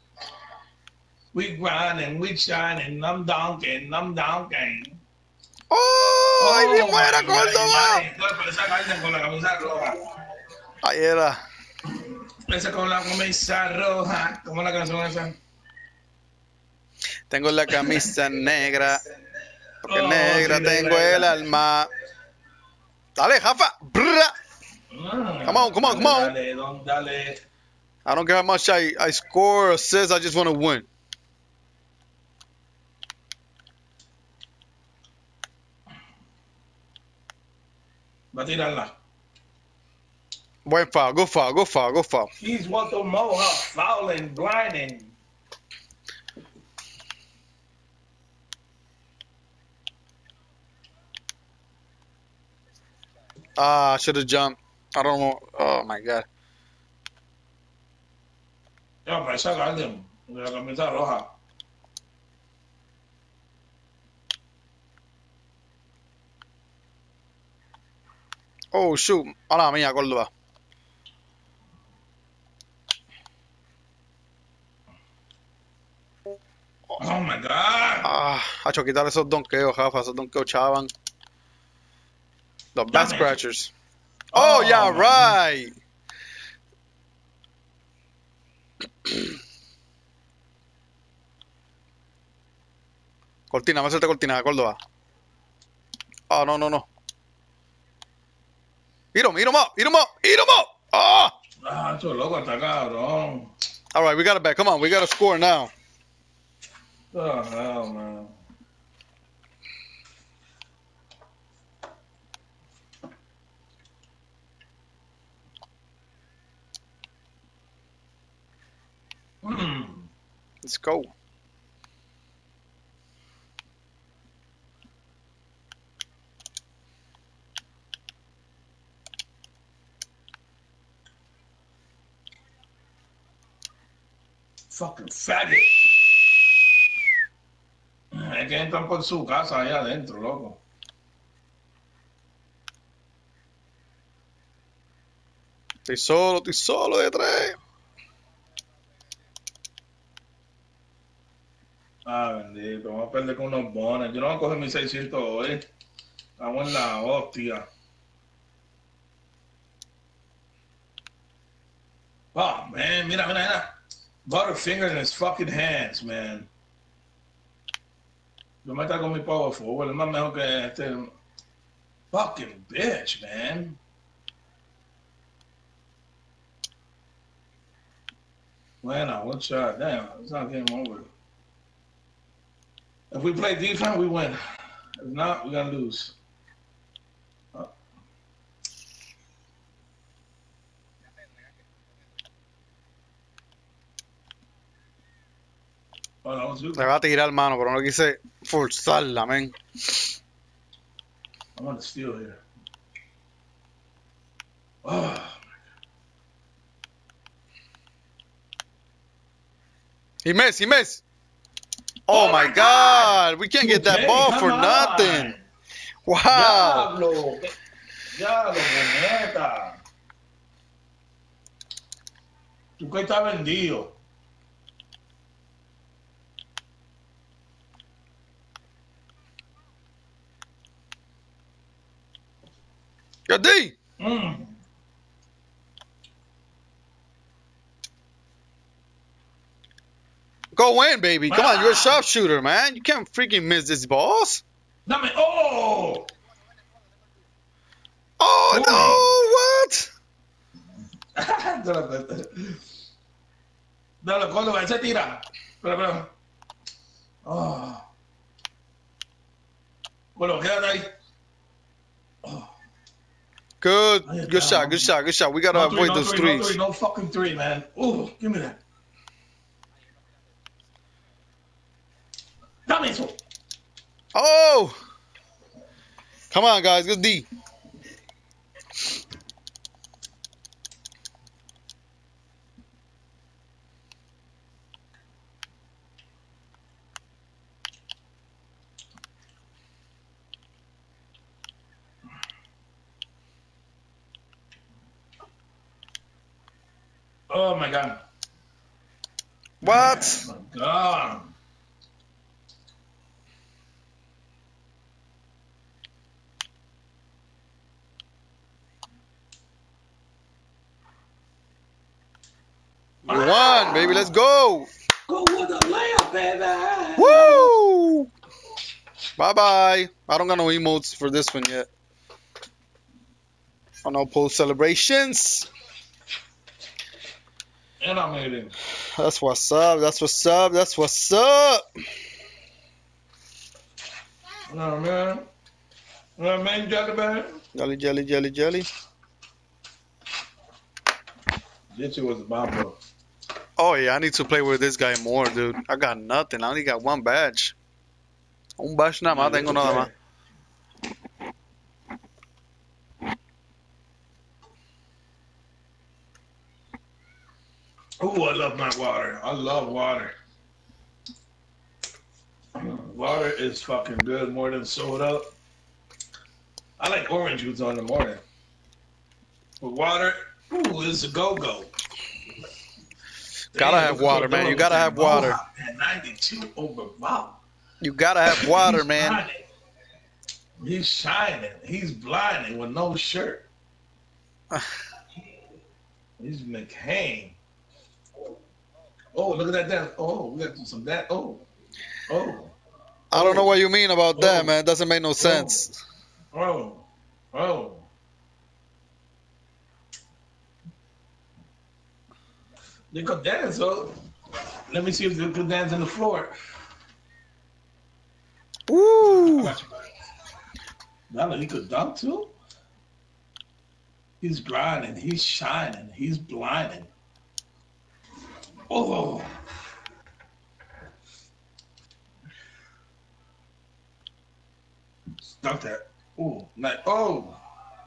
We grinding, we shining, I'm dunking, I'm dunking. Oh, ahí bien buena, my God, Córdoba. ay, ay, esa carne con la camisa roja. Ahí era. Esa con la camisa roja. ¿Cómo es la canción esa? Tengo la camisa negra, porque Oh, negra sí, tengo negra. el alma. Dale, Rafa. Brrra. Ah, Come on, come on, come on. Dale, don, dale. I don't care how much I, I score or assist, I just want to win. Va a tirarla. Buen foul, good foul, good foul, good foul. He's what the mohawk, fouling, blinding. Ah, I should have jumped. I don't know. Oh my God. Ya, para esa Garden, de la camisa roja. Oh shoot. Hola mía, Córdoba. Oh my God. Ah, hacho, quitar esos donkeos, Rafa. Esos donkeos chavan. The back Dame. scratchers. Oh, Oh, yeah, my right. Cortina, vamos a hacerte cortina, Córdoba. Oh, no, no, no. Hit him, hit him up, hit him up, hit him up. Oh! Ah, esto loco está cabrón. All right, we got it back. Come on, we got to score now. Oh, hell, man. Hmm. Let's go. Fucking faggot. Es que entran por su casa allá adentro, loco. Estoy solo, estoy solo de tres. Ah, bendito, vamos a perder con unos bonos. Yo no voy a coger mis seiscientos hoy. Estamos en la hostia. Oh, man, mira, mira, mira. Butterfingers in his fucking hands, man. Yo me está con mi power forward, es más mejor que este. Fucking bitch, man. Bueno, one shot. Damn, it's not game over. If we play defense, we win. If not, we're gonna lose. Oh. Oh, that was good. Le va a tirar, mano, pero no quise forzarla, men. I want to steal here. Oh. He missed, he missed. Oh, Oh my my God. God. We can't get that Okay, ball come for on. nothing. Wow. Diablo. Diablo, neta. Tú que estás vendido. Good D. Mm. Go in, baby. Come on, you're a Ah. sharpshooter, man. You can't freaking miss these balls. Dame. Oh. Oh, no. What? Dale, Córdoba, ese tira. Espera, espera. Oh. Bueno, quédate ahí. Oh. Good. Ahí Good está. shot, good shot, good shot. We got to No three, avoid no those three, no threes. three, no fucking three, man. Oh, give me that. Dame eso. Oh. Come on, guys. Good D. Oh my god. What? Oh my god. You won, baby. Let's go. Go with the layup, baby. Woo! Bye bye. I don't got no emotes for this one yet. Oh no, post celebrations. And I made it. That's what's up. That's what's up. That's what's up. Oh man. Oh man, jelly man. Jelly, jelly, jelly, jelly. This shit was a bomb. Oh yeah, I need to play with this guy more, dude. I got nothing. I only got one badge. Un badge nada más, tengo nada más. Oh, I love my water. I love water. Water is fucking good more than soda. I like orange juice on the morning. But water, ooh, it's a go-go. Gotta have water, man. You gotta have water. ninety-two over Bob. You gotta have water, man. He's shining. He's blinding with no shirt. He's McCain. Oh, look at that dance. Oh, we got to do some that. Oh, oh. I don't know what you mean about that, Oh. man. It doesn't make no sense. Oh, oh. They could dance, oh. Let me see if they could dance on the floor. Woo! Now he could dunk too. He's grinding. He's shining. He's blinding. Oh. Stop that. Oh, like, oh.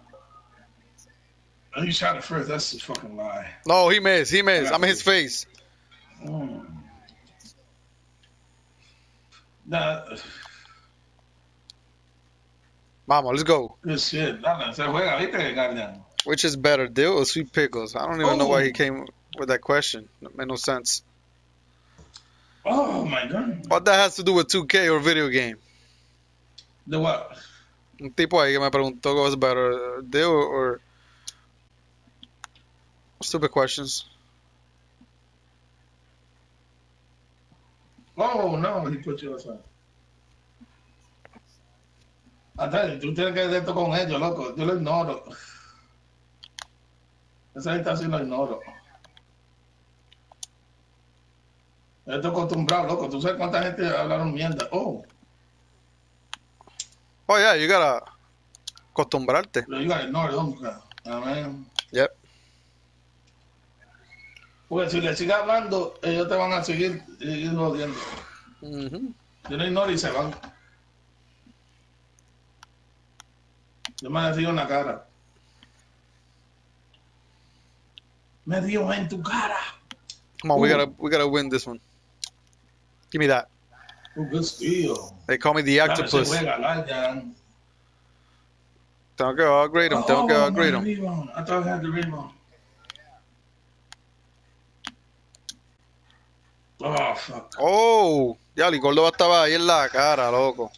Oh, you shot it first. That's a fucking lie. No, he missed. He missed. I'm in his face. Mm. Nah, Vamos, let's go. good shit. Dale, se juega, viste que cargan. Which is better, dill or sweet pickles? I don't even know why Oh. he came with that question. It made no sense. Oh my god. What that has to do with two K or video game? The what? Un tipo ahí que me preguntó what's better, dill or stupid questions. Oh no, he put you aside. Hasta tú tienes que ver esto con ellos, loco. Yo lo ignoro. Esa gente así lo ignoro. Yo estoy acostumbrado, loco. Tú sabes cuánta gente hablaron mierda. Oh, Oh yeah, you gotta acostumbrarte. pero you gotta ignore them. Amén. Yep. Porque si le sigues hablando, ellos te van a seguir, seguir jodiendo. Mhm. Yo no ignoro y se van. Yo me dio en la cara. Me dio en tu cara. Come on, we Ooh. gotta we gotta win this one. Give me that. Oh, good steal. They call me the Dame ese octopus. juega, Layan. Tengo que upgrade him. Tengo que Oh, upgrade my him. rebound. I thought I had the rebound. Oh, fuck. Oh, ya, el Córdoba estaba ahí en la cara, loco.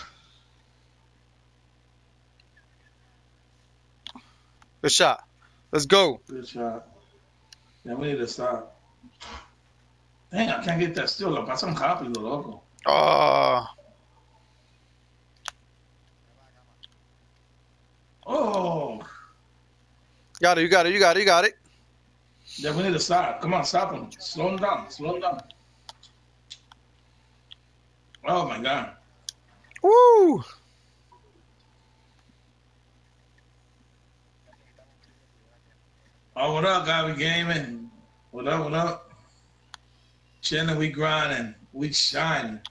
Good shot. Let's go. Good shot. Yeah, we need to stop. Dang, I can't get that steal. Lo pasan rápido, loco. Ah, Oh. got it. You got it. You got it. You got it. Yeah, we need to stop. Come on, stop him. Slow him down. Slow him down. Oh, my God. Woo. Oh, what up, Gabby Gaming? What up, what up? Chilling, we grinding. We shining.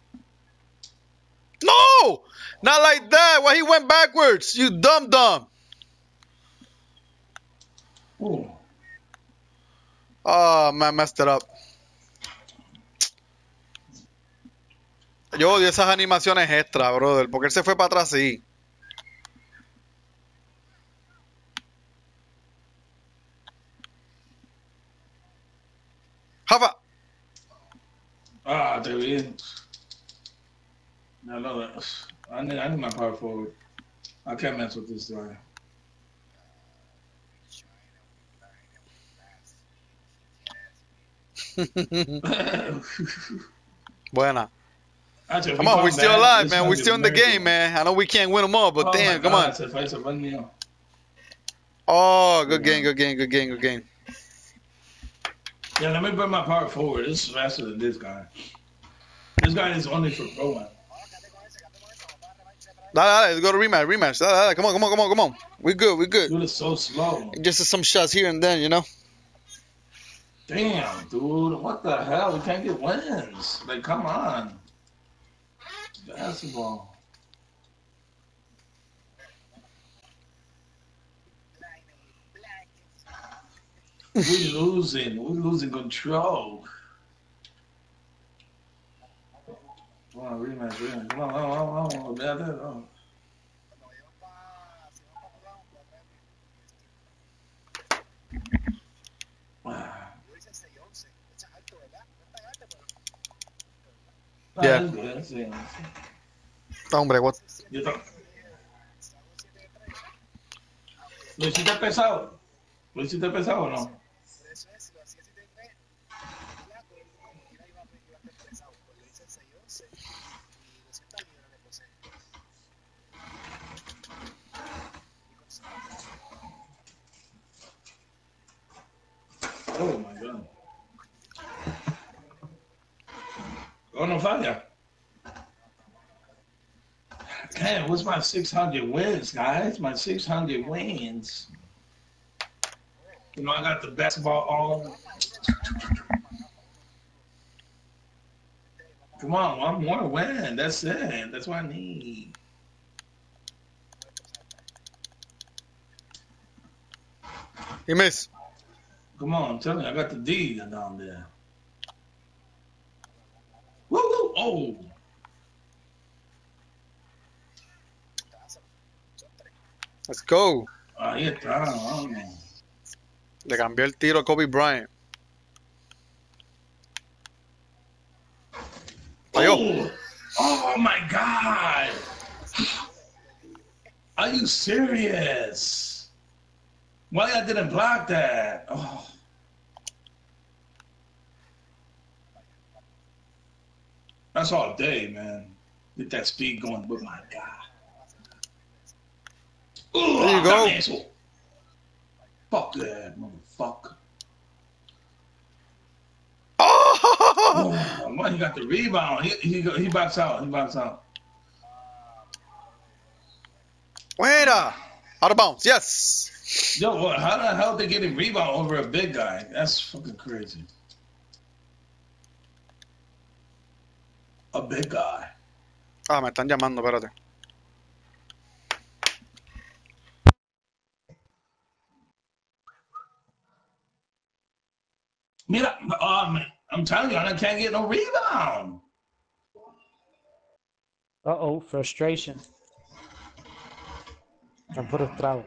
No, not like that. Why he went backwards? You dumb dumb. Ooh. Oh, man, messed it up. Yo odio esas animaciones extra, brother. Porque él se fue para atrás así. Rafa. Ah, te vi. No, no, I need, I need my power forward. I can't mess with this guy. Buena. Actually, if we Come on, we come still back, alive, this man. might We be a still in the miracle. game, man. I know we can't win them all, but Oh damn, my come God, on. se fue, se fue el mío. Oh, good Yeah. game, good game, good game, good game. Yeah, let me bring my power forward. This is faster than this guy. This guy is only for throwing. Dale, dale, let's go to rematch, rematch. Dale, dale, come on, come on, come on, come on. We good, we good. Dude is so slow. Just some shots here and then, you know. Damn, dude. What the hell? We can't get wins. Like, come on. Basketball. We losing. We losing control. Come on, rematch, rematch. Come on, come on, come on. Olvídate, no. Ah, Yeah. that's good. That's it. Hombre, what? Yo to- ¿Lo hiciste pesado? ¿Lo hiciste pesado o no? Oh my God. Oh, no falla. Damn, what's my six hundred wins, guys? My six hundred wins. You know, I got the basketball on. Come on, one more win. That's it. That's what I need. You miss. Come on, I'm telling you, I got the D down there. Woo, woo. Oh. Let's go. Ahí está. Vamos. Le cambió el tiro a Kobe Bryant. Falló. Oh, oh my God. Are you serious? Why I didn't block that? Oh. That's all day, man. Get that speed going. But my God. Ooh, There you go. dumb asshole. Fuck that, motherfucker. Oh! Oh, man, he got the rebound. He he go- he backs out. He backs out. Fuera. Out of bounds. Yes. Yo, what? How the hell they getting rebound over a big guy? That's fucking crazy. A big guy. Ah, me están llamando, espérate. Mira, um, I'm telling you, I can't get no rebound. Uh-oh, frustration. Están frustrados.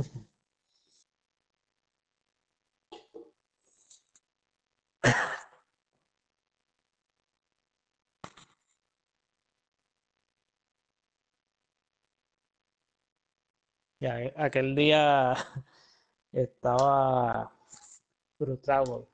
Ya, aquel día estaba frustrado.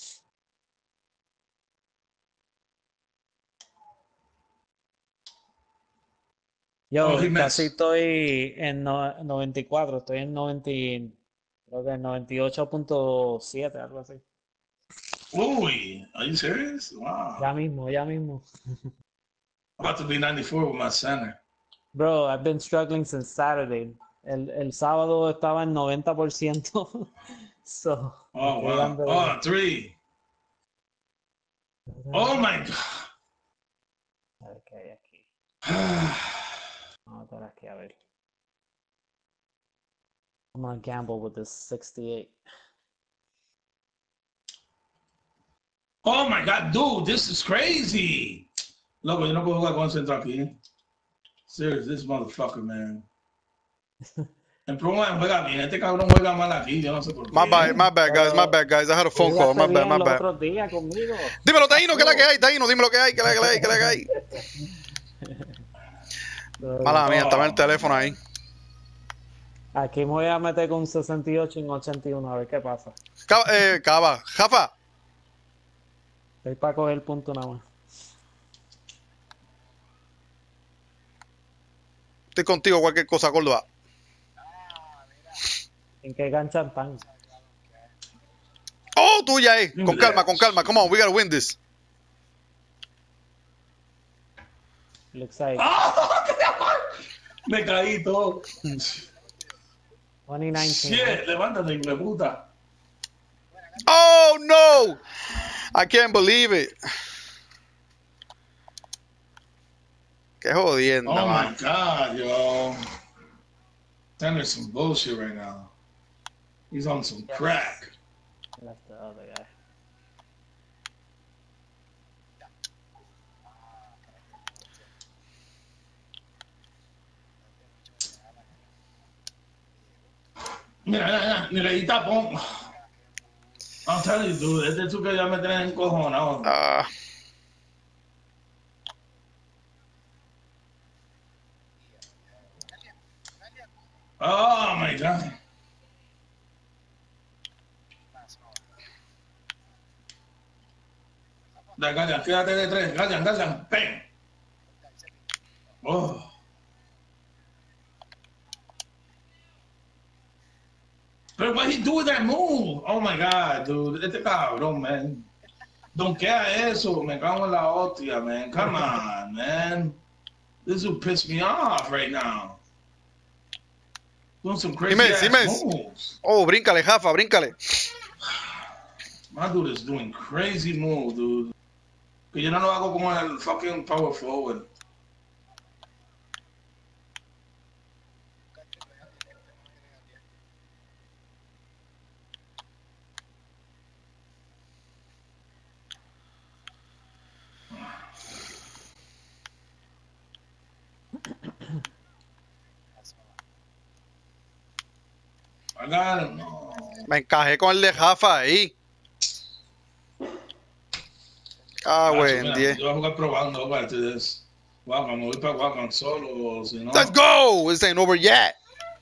Yo Oh, he casi missed. estoy en no- noventa y cuatro, estoy en noventa, y- creo que en noventa y ocho punto siete, algo así. Uy, are you serious? Ya Wow. mismo, ya mismo. I'm about to be ninety-four with my center. Bro, I've been struggling since Saturday. El, el sábado estaba en noventa por ciento. So, me Oh, estoy wow. dando- Oh, three. Oh, my A ver qué hay aquí. God. Vamos a ver aquí, a ver. I'm gonna gamble with this sixty-eight. Oh, my God, dude, this is crazy. Loco, yo no puedo jugar con centro aquí. Serious, this motherfucker, man. El problema juega bien. Este cabrón juega mal aquí. Yo no sé por qué. My bad, my bad, guys, my bad, guys. I had a phone call. My bad, my los bad. otros días conmigo. Dímelo, Taíno, que la que hay, Taíno, dime lo que hay, que la que hay, que la que hay. Mala mía, estaba en el teléfono ahí. Aquí me voy a meter con sesenta y ocho en ochenta y uno, a ver qué pasa. Cava, eh, Cava, Jafa. Estoy para coger el punto nada más. Estoy contigo, cualquier cosa, Córdoba. ¿En qué ganchan están? Oh, tuya, eh. Con calma, con calma. Come on, we gotta win this. Looks like Me caí todo. twenty nineteen. Shit, levántate, hijo de puta. Oh, no. I can't believe it. Qué jodiendo, Oh man. my god, yo. Tanner's some bullshit right now. He's on some crack. That's the other guy. Mira, mira, mira, y tapón. I'm telling you, dude, este tú que ya me tienes encojonado. Ah, Oh my god. Da, Gallan, quédate de tres. Gallan, Gallan, ven. Oh. But what he do with that move? Oh my god, dude. Este cabrón, man. Donkea eso. Me cago en la hostia, man. Come on, man. This will piss me off right now. Doing some crazy Jiménez, ass Jiménez. moves. oh, bríncale, Jafa, bríncale. My dude is doing crazy moves, dude. Que yo no lo hago como el fucking power forward. I got him. No. Me encajé con el de Jafa ahí. Ah, güey, en Mira, diez. yo voy a jugar probando aparte de eso. Wacom, me voy para Wacom solo, o si no. Let's go. This ain't over yet.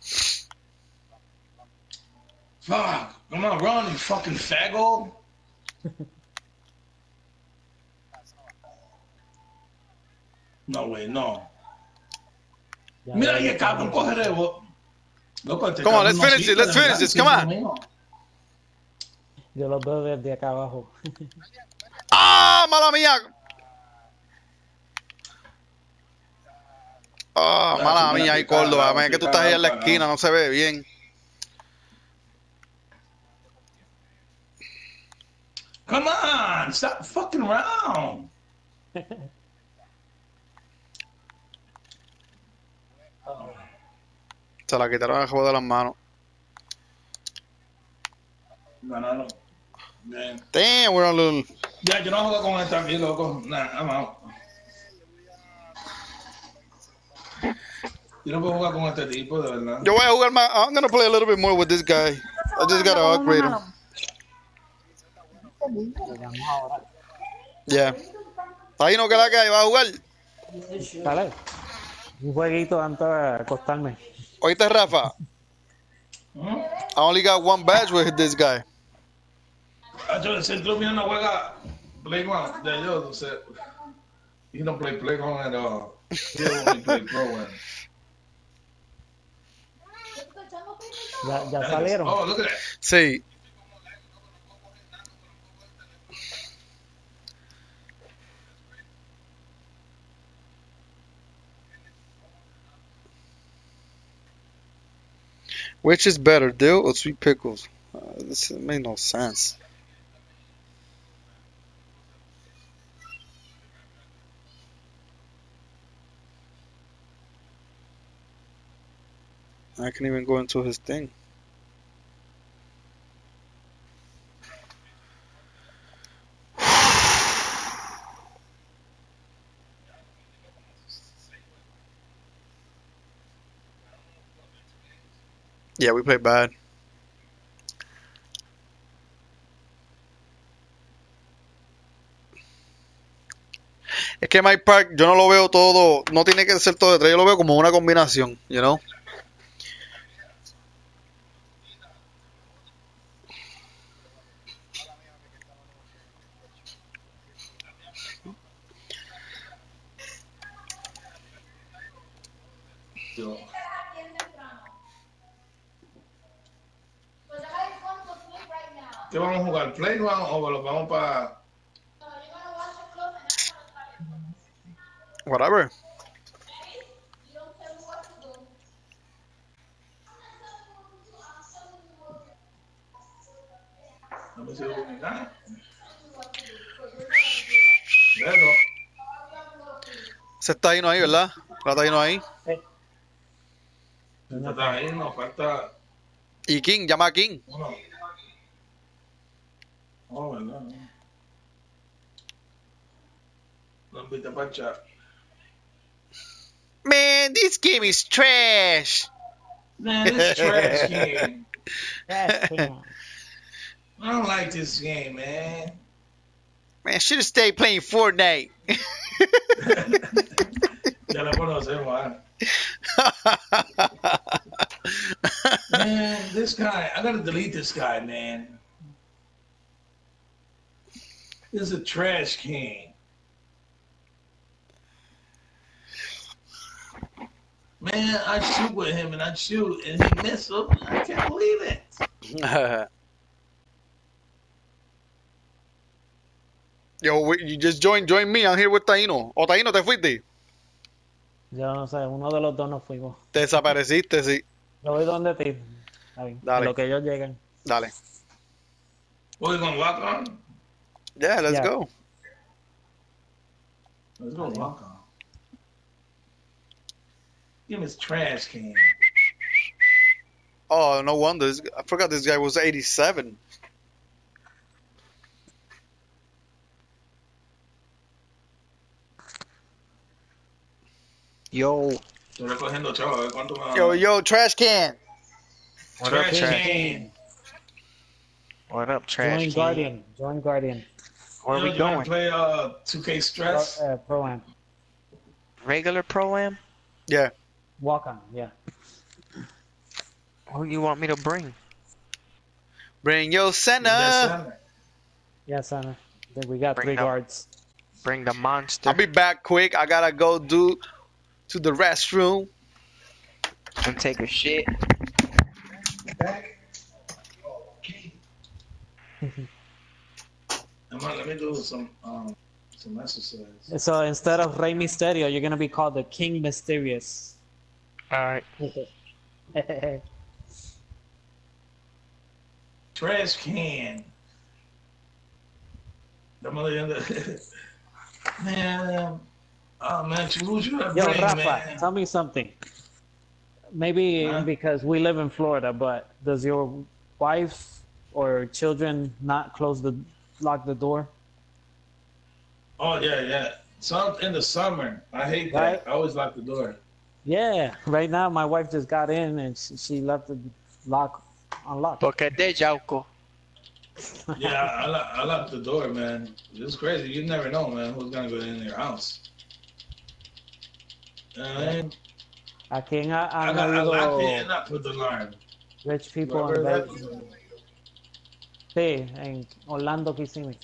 Fuck. Come on, run, you fucking faggot. No, güey, no. Ya Mira veo ahí el que cabrón, estamos- coge rebo. Loco, este Come on, cabrón let's no finish it, sirve, let's de finish verdad, this, sí, come on. Dios mío. Yo los veo desde acá abajo. Ah, mala mía. Ah, mala mía ahí, Córdoba. Man, que tú estás ahí en la esquina, no se ve bien. Come on, stop fucking around. Se la quitaron el juego de las manos. No, no, no. Bien. Damn, we're a little. Ya, yo no juego con esta aquí, loco. Nah, I'm out. Yo no puedo jugar con este tipo, de verdad. Yo voy a jugar más. I'm gonna play a little bit more with this guy. I just gotta upgrade him. Llegamos ahora. Yeah. Ahí no queda que hay, va a jugar. Dale. Un jueguito antes de acostarme. Oíste, Rafa. ¿Mm? I only got one badge with this guy. Ah, yo, ese club mío no juega Playground de ellos, o sea, he don't play Playground at all. He only play Pro. And, Ya, ya salieron. Oh, look at that. Sí. Which is better, dill or sweet pickles? Uh, this made no sense. I can even go into his thing. Yeah, we played bad. Es que Mike Park, yo no lo veo todo, no tiene que ser todo de tres, yo lo veo como una combinación, you know? Yo. ¿Qué vamos a jugar? ¿Playground o lo vamos para...? Whatever. No me sirve ni nada. Pero, Ese está ahí, no ahí, ¿verdad? La está ahí, no ahí. Sí. está ahí, nos falta Y King, llama a King. uno. Oh, verdad. No invita para el chat. Man, this game is trash. Man, this trash game. Trash can. I don't like this game, man. Man, should have stayed playing Fortnite. Ya lo conocemos, ah. Man, this guy, I gotta delete this guy, man. This is a trash can. Man, I shoot with him and I shoot and he misses. I can't believe it. Yo, we- you just join, join me. I'm here with Taino. O Taino, te fuiste. Yo no sé, uno de los dos nos fuimos. Te desapareciste, sí. Yo voy donde ti. Está bien. Dale. Lo que ellos llegan. Dale. What, we gonna walk on? Yeah, let's Yeah. go. Let's go walk on. Give me his trash can. Oh, no wonder. This- I forgot this guy was eighty-seven. Yo, Estoy recogiendo chavos, a ver cuánto me va a Yo, dar. yo, trash can. what up, Trash trash? can. What up, trash? Join can? Guardian. Join Guardian. Where Yo, we you wanna going? play uh, two K Pro, Stress? uh, Pro Am. Regular pro-am? Yeah. Walk on, yeah. Who you want me to bring? Bring your Yes, center. sir. Yes, Anna. I think we got Bring three them. guards. Bring the monster I'll be back quick. I gotta go do to the restroom. and take a shit. Come on, let me do some um some exercise. So instead of Rey Mysterio, you're gonna be called the King Mysterious. Alright. Trash can. Estamos leyendo. Man, oh man, who should I Yo, bring, Rafa, man? tell me something. Maybe Huh? because we live in Florida, but does your wife or children not close the lock the door? Oh yeah, yeah. Some in the summer. I hate that. Right. I always lock the door. Yeah, right now my wife just got in and she, she left the lock unlocked. Porque es de Yauco. Yeah, I, I, lock, I lock the door, man. It's crazy. You never know, man, who's gonna go in your house. You know what I mean? Aquí en, ha- I, han got, I locked it habido and I put the alarm. rich people in Whoever Vegas. that- Sí, en Orlando, Kissimmee.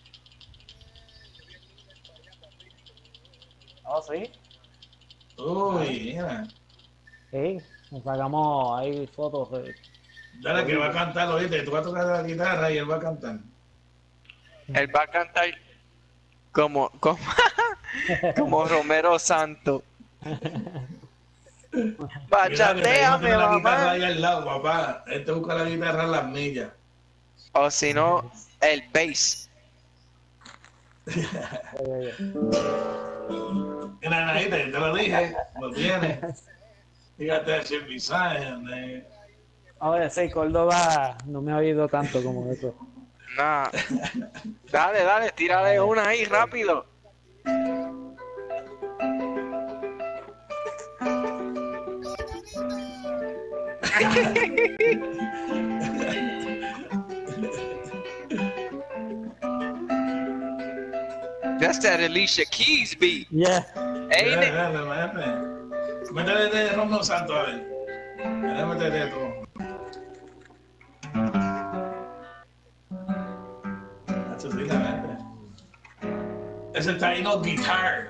Oh, sí. Uy, mira. Sí, nos sacamos ahí fotos. De... Dale que va a cantar, oíste. Tú vas a tocar la guitarra y él va a cantar. Él va a cantar como, como, como Romero Santo. Bachateame, la guitarra mamá. ahí al lado, papá. Él te busca la guitarra en las millas. O si no, el bass. Mira, Najita, te lo dije. Lo tiene. You got that shit beside him, man. Ahora sí, Córdoba no me ha oído tanto como eso. Nah. Dale, dale, tírale una ahí rápido. That's that Alicia Keys beat. Yeah. Ain't it? Dale, dale, métele de Romeo Santos, a ver. Dale, métele tú. Eso sí, la mente. Ese Taino Guitar.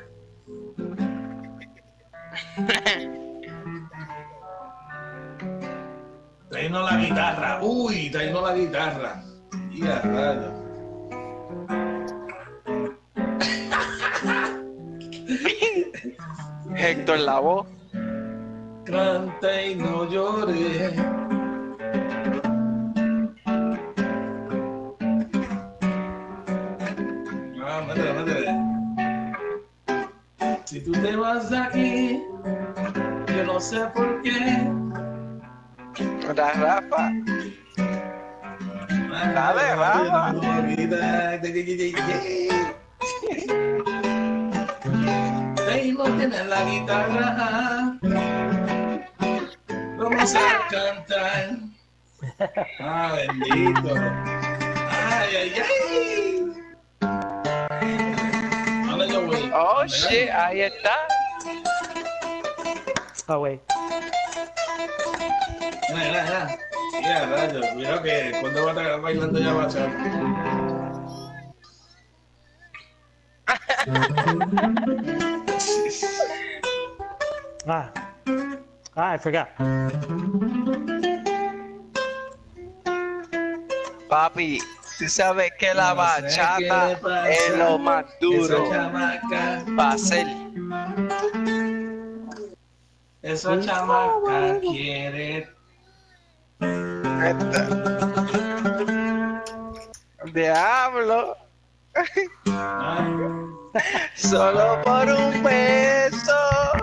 Taino la guitarra. Uy, Taino la guitarra. Y a rayos. Héctor Lavoe. Canta y no llore. Ah, métele, métele. Si tú te vas de aquí, yo no sé por qué. La Rafa. Dale, Rafa. Ahí no tiene la guitarra. Vamos a cantar. Ah, bendito. Ay, ay, ay. ¿Dónde yo voy? Oh shit, ahí está. Oh, wait. Mira, mira, mira. Mira, rayos. Cuidado que cuando va a estar bailando ya va a echar. Ah. Ah, I forgot. Papi, tú sabes que la No sé qué bachata le pasa es lo más duro Esa chamaca, para hacer. esa chamaca quiere. Diablo, Ah, solo por un beso.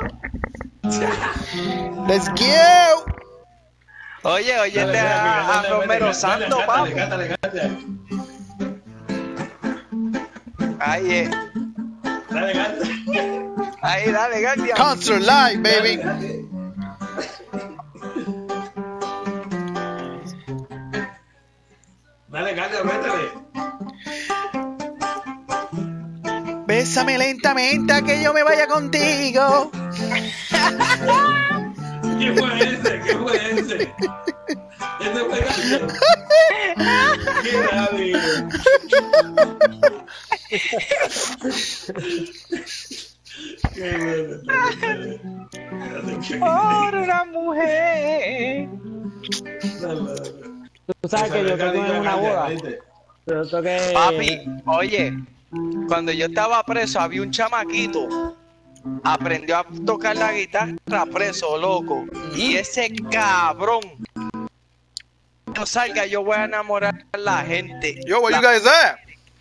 Let's go. Oye, oye, dale, te dale, a, a dale, Romero dale, Santos, dale, papi. cántale, cántale, Ahí, eh. dale, cántale. Ahí, dale, Guardian. Concert live, baby. Dale, dale. Dale, cántale, métele. Bésame lentamente a que yo me vaya contigo. ¿Qué fue ese? ¿Qué fue ese? Ese fue Gallo. ¡Qué rabia! ¡Qué bueno! Por una mujer. Tú sabes que yo toqué en una boda. Yo toqué... Papi, oye, cuando yo estaba preso había un chamaquito. Aprendió a tocar la guitarra preso, loco. Y ese cabrón. No salga, yo voy a enamorar a la gente. Yo, where La- you guys at?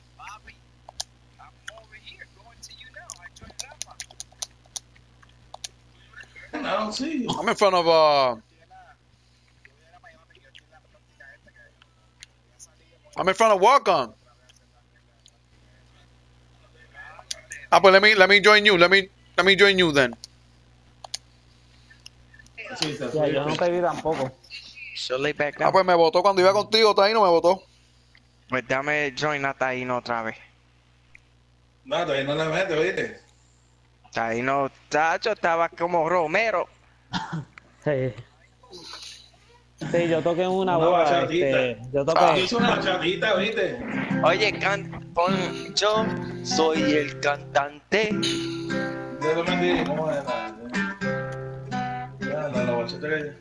I don't see you. I'm in front of uh. I'm in front of Walk On. Ah, pues let me let me join you. Let me let me join you then. Sí, está Ya, yo no frío. te vi tampoco. So lay back Ah, down. pues me votó cuando iba contigo, Taino me votó. Pues dame join a Taino otra vez. No, todavía no la mete, ¿oíste? Taino, tacho, estaba como Romero. Sí. Sí, yo toqué en una Una boda. bachatita. Este, yo Yo toqué... hice una chatita, ¿oíste? Oye, can pon, yo soy el cantante. Dios lo bendiga, ¿cómo es la? Ya, la, la bachata que...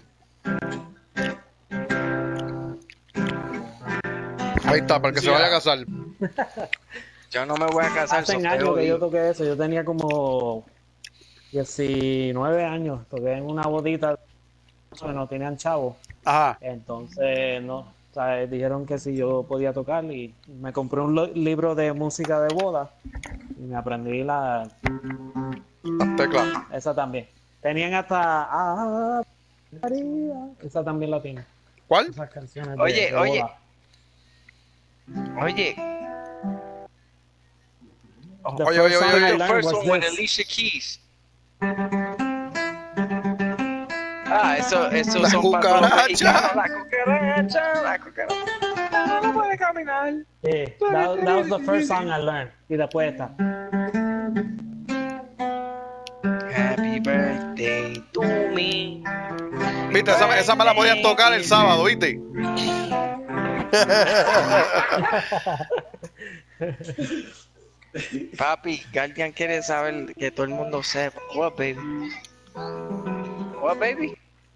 Ahí está, para que Sí, se vaya ah. a casar. Yo no me voy a casar. Hace so años feo que y- yo toqué eso. Yo tenía como diecinueve años. Toqué en una bodita que no tenían chavos. Ajá. Entonces, no, o sea, dijeron que si yo podía tocar y me compré un lo- libro de música de boda y me aprendí la Las teclas. esa también. Tenían hasta ah, María, esa también la tienen. ¿Cuál? Esas canciones de, Oye, de oye. boda. Oye. The Oye, first oye, song oye, I oye. The learned first was one with this. Alicia Keys. Ah, eso, eso La son para los cucaracha. mexicanos. La cucaracha, la cucaracha. No puede caminar. Yeah, that, that was the first song I learned. Y después esta. birthday to me. Viste, esa, esa me la podían tocar el sábado, ¿viste? Papi, Guardian quiere saber que todo el mundo sepa. What, baby? What, baby?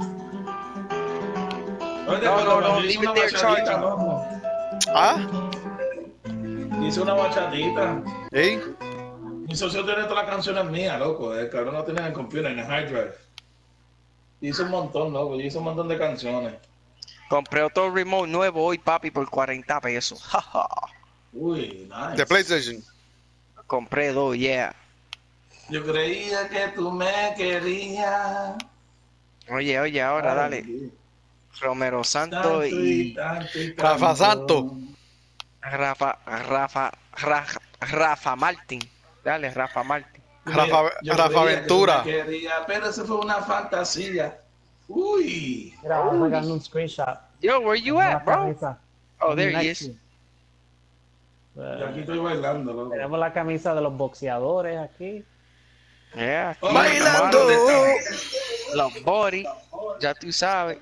Oye, No, cuando no, no, yo hice leave una it there bachatita, charging. loco. ¿Ah? Hice una bachatita. ¿Sí? Mi socio tiene todas las canciones mías, loco. El cabrón no tiene en el computer, en el hard drive. Hice un montón, loco. Yo hice un montón de canciones. Compré otro remote nuevo hoy, papi, por cuarenta pesos. Jaja. Uy, nice. De PlayStation. Compré dos, yeah. Yo creía que tú me querías. Oye, oye, ahora Ay, dale. Dios. Romero Tanto Santos y y tanto y Rafa tanto. Santo. Rafa, Rafa, Rafa, Rafa Martín. Dale, Rafa Martín. Rafa, Yo Rafa creía que Ventura. tú me querías, pero eso fue una fantasía. Uy. Mira, vamos a sacar un screenshot. Yo, where you La at, bro? camisa. Oh, there he Next is. to you. Yo aquí estoy bailando, loco. Tenemos la camisa de los boxeadores aquí. Yeah, aquí Oh, Bailando. los body, ya tú sabes.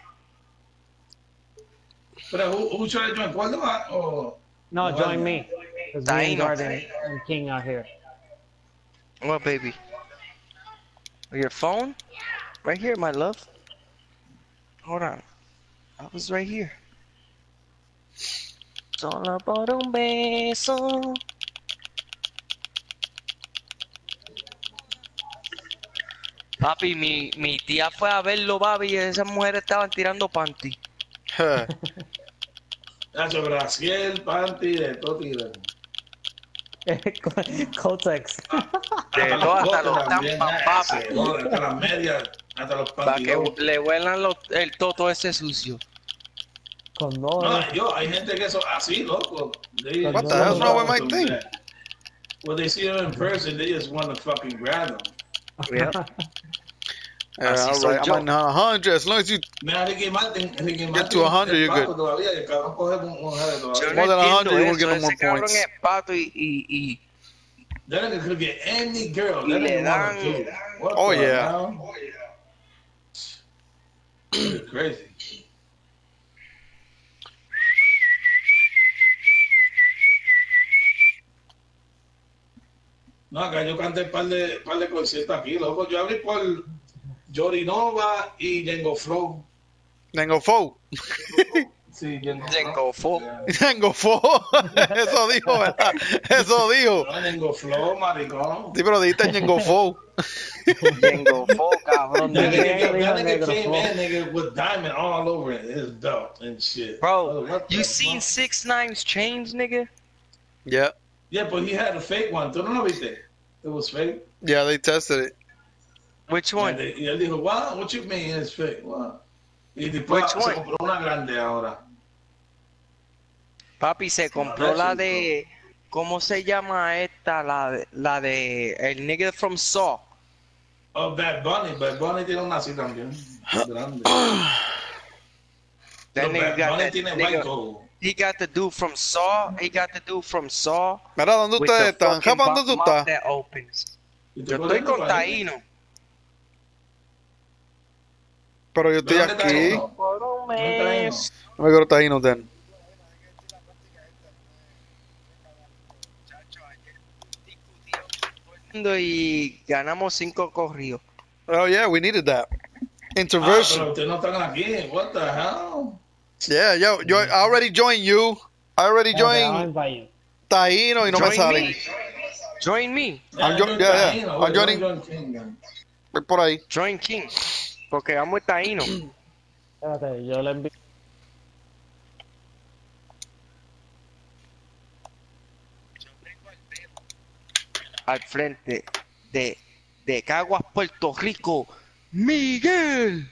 Pero, who, who should I join? ¿Cuál va? Oh, No, no, join no. me. Because Está me ahí, and ¿no? Garden and King are here. What, baby? Your phone? Right here, my love. Hold on. I was right here. Solo por un beso. Papi, mi, mi tía fue a verlo, papi, y esas mujeres estaban tirando panty. Nacho, Brasil, panty, de todo tira. Cotex. De Hasta todo, hasta botes los también, tampas, ah, papi. se joda, hasta las medias, hasta los Para que pantalones. le huelan los, el toto ese sucio. Con No, dos. yo, hay gente que son así, loco. They, What the hell's wrong with my to thing? that. When they see them in person, they just want to fucking grab them. Yeah. Yeah, Así all soy right, yo. I'm on one hundred. As long as you Mira, Ricky Martin, Ricky Martin. to one hundred, es you're pato good. Todavía, y el cabrón coge mujeres Yo todavía. More no than one entiendo hundred, you will eso, get them more ese cabrón points. es pato y, y, y That nigga could get any girl. Y That le nigga dan- wanna do. What Oh, the yeah. hell? You're crazy. No, acá yo canté un par de, par de conciertos aquí, loco. Yo abrí por Yorinova y Django Flow. Django Fo. Sí, Django Django Flow. Django Fo. Eso dijo, ¿verdad? Eso dijo. No, Django Flow, maricón. Sí, pero dijiste Django Fo. Tengo fo, cabrón. That Yeah, nigga, yeah, that nigga negro came flow. in, nigga, with diamond all over it, his belt and shit. Bro, What the you seen fuck? six nine's chains, nigga? Yeah. Yeah, but he had a fake one. ¿Tú no lo viste? It was fake. Yeah, they tested it. Which Y one? él- y él dijo, what? What you mean it's fake? What? Y después Which se one? compró una grande ahora. Papi se compró la de, ¿cómo se llama esta? La de, la de el nigga from Saw. Oh, Bad Bunny. Bad Bunny tiene una así también. Grande. That No, nigga Bad got Bunny that tiene nigga- white gold. He got the dude from Saw. He got the dude from Saw. Mira, ¿dónde with ustedes the están? fucking Japa, ¿dónde tú mouth estás? that opens. ¿Y tú Yo estoy corriendo con para ahí? Taíno. Pero yo estoy ¿Dónde está aquí. uno? Por un ¿Dónde está ahí, mes. No me quiero estar ahí, no ten. Y ganamos cinco corridos. Oh, yeah, we needed that. Ah, Introversion. pero ustedes no están aquí. What the hell? Yeah, yo, yo, I already joined you. I already Okay, I'll joined invite you. Taíno y no me Join salen. me. Join me. I'm jo- yo yeah, yeah. Taíno, I'm güey, joining- yo King. Voy por ahí. Join King. Porque vamos a Taíno. Espérate, yo le envío. Al frente de, de Caguas, Puerto Rico, Miguel.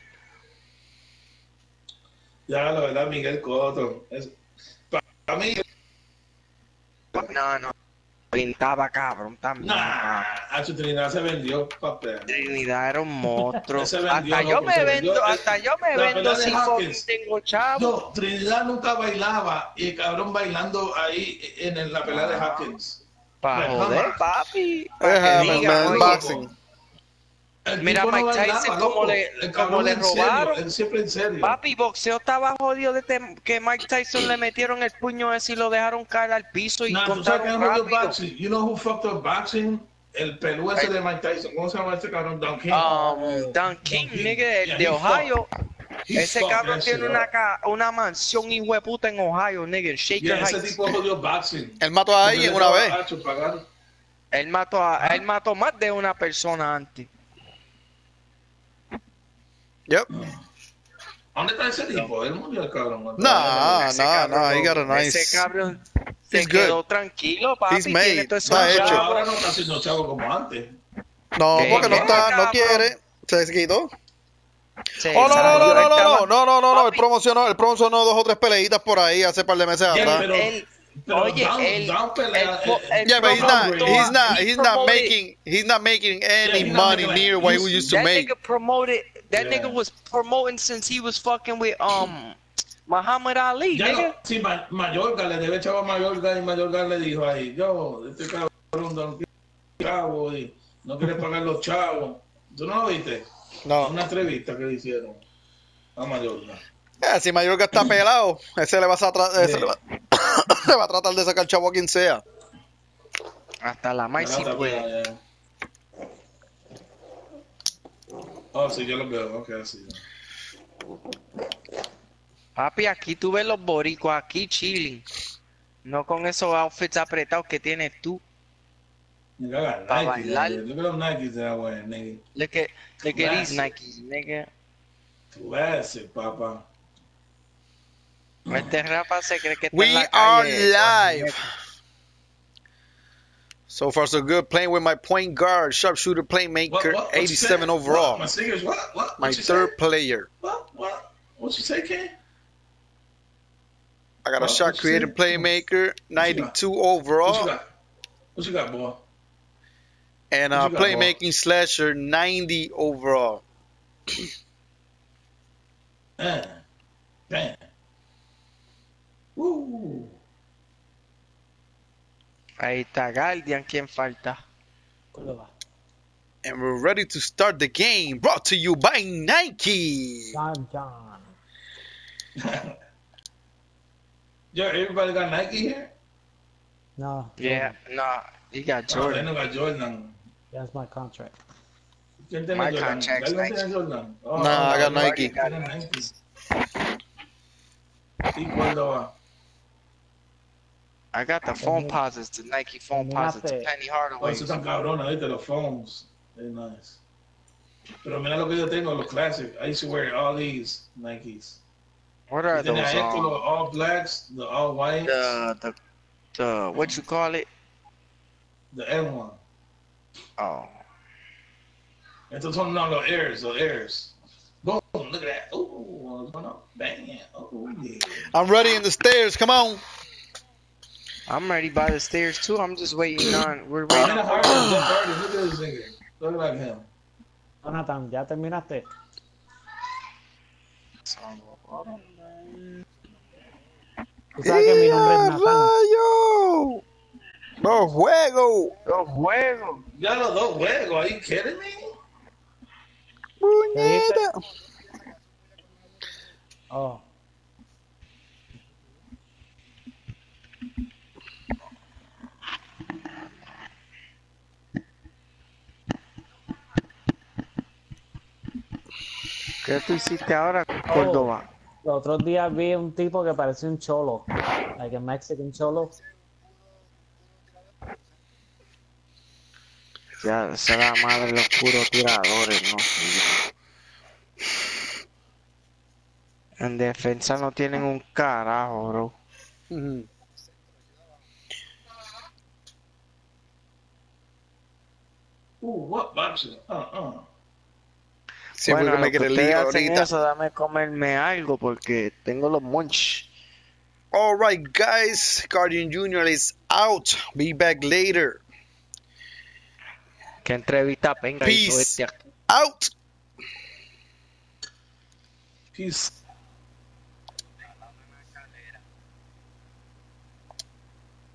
Ya, la verdad, Miguel Cotto. Es, para mí, No, no. Pintaba cabrón también. nah, a su Trinidad se vendió papel. Trinidad era un monstruo. Ese vendió, Hasta yo loco, me se vendo, vendió. hasta yo me La vendo pelea de si Hawkins. tengo chavo. No, Trinidad nunca bailaba y el cabrón bailando ahí en, en la pelea de Ah. Hawkins. Para Pues, joder, jamás. papi. It Para que happens, digan, man. oye, Boxing. El Mira, tipo no Mike bailaba, Tyson, loco. como le- El como cabrón le en serio, robaron. él siempre en serio. Papi, boxeo estaba jodido desde que Mike Tyson le metieron el puño ese y lo dejaron caer al piso y Nah, ¿tú sabes quién contaron jodió rápido. boxing? You know who fucked up boxing? El pelú ese de Mike Tyson. ¿Cómo se llama este cabrón? Don King. Um, Dan King, King. nigga, el Yeah, de he Ohio. He Ese fucked cabrón that tiene shit una, up. ca- una mansión hijo de puta en Ohio, nigga, en Shaker Yeah, ese Heights. tipo jodió boxing. Él mató a Porque alguien le una daba vez. a chupagar. Él mató, a, Ah. él mató más de una persona antes. Yep. ¿Dónde está ese tipo? Él murió el cabrón. Nah, Ese nah, cabrón, nah, he got a Ese nice. cabrón se He's quedó good. tranquilo, papi. He's made. Tiene todo eso Está Pero hecho. ahora no está haciendo chavo como antes. No, ¿Qué? porque no ¿Qué, está, no cabrón? quiere. Se quitó. Se Oh, no, no, no, salió, no, él no, estaba- no, no, no, no, él Papi, promocionó, él promocionó dos o tres peleitas por ahí hace par de meses Yeah, atrás. pero, él- pero oye, down, él- down pelea. él- él Yeah, but he's not, promoted- he's not, he he's not promoted- making, he's not making any he's not money making like near what he used to. used to That make. nigga promoted. That Yeah. nigga was promoting since he was fucking with um Muhammad Ali, Ya nigga. no, sí, Ma- Mayorga le debe chavo a Mayorga y Mayorga le dijo ahí, yo, este cabrón da un chavo y no quiere pagar los chavos. ¿Tú no lo viste? No, Una entrevista que le hicieron a Mayorga. eh, si Mayorga está pelado, ese le va a, tra- ese Yeah. le va, le va a tratar de sacar chavo a quien sea. Hasta la más si Garata, puede. ya, ya. Oh, sí, yo lo veo, ok, sí. Papi, aquí tú ves los boricuas aquí chilling. No con esos outfits apretados que tienes tú. Nigga, I got Pa' Nike, bailar. nigga. Look at them Nikes that I wear, nigga. Look at, look at these Classic. Nikes, nigga. Classic, papá. Este Rafa se cree que está We en la are calle. live. So far so good. Playing with my point guard, sharpshooter, What, playmaker, what, what you eighty-seven say? overall. What? My singers, what? What? My What you third say? player. What? What? What you say, Ken? I got a What? shot What you creator, say? playmaker, ninety-two What you overall, got? What you got, boy? and what uh, you got, boy? playmaking slasher, ninety overall. Man. Damn. Woo. Ahí está Guardian, ¿quién falta? Córdoba. And we're ready to start the game. Brought to you by Nike. John John. Yo, everybody got Nike here? No. Yeah, no, he got Oh, they Jordan. no got Jordan. That's my contract. ¿Quién tiene My Jordan? contract's ¿Alguien Nike. tiene Jordan? Oh, Nah, I got no, Nike. tiene Nike. ¿Y cuándo va? I got the phone posits, the Nike phone posits, Terminaste. Penny Oh, Hardaway. esos están cabrones, ¿viste? Los phones. They're nice. Pero mira lo que yo tengo, los classic. I used to wear all these Nikes. What are Y tenía those? estos, Um, los all blacks, the all whites, the, the, the, what you call it? the M one. Oh, Estos son no, los Airs, los Airs. Boom, look at that. Oh, what's going on? Bang. Oh, yeah. I'm ready in the stairs. Come on. I'm ready by the stairs too. I'm just waiting on. We're Look waiting at on. Harden, Jeff Harden. Look at this nigga. Look like him. Jonathan, ¿ya terminaste? Tú sabes que mi nombre es ¡Eh, Nathan. rayo! ¡No juego! Los juegos. Ya los dos juegos. Are you kidding me? ¡Puñeta! Oh. ¿Qué tú hiciste ahora, Córdoba? Los otros días vi un tipo que parece un cholo. Like a Mexican cholo. Ya será madre los puros tiradores, ¿no? En defensa no tienen un carajo, bro. Ujú. Ooh, what boxing? Uh-uh. Sí, bueno, porque lo me que quiere ustedes lío hacen ahorita. eso, dame comerme algo porque tengo los munch. All right, guys. Guardian Junior is out. Be back later. ¿Qué entrevista penca hizo Peace. este aquí? Out. Peace.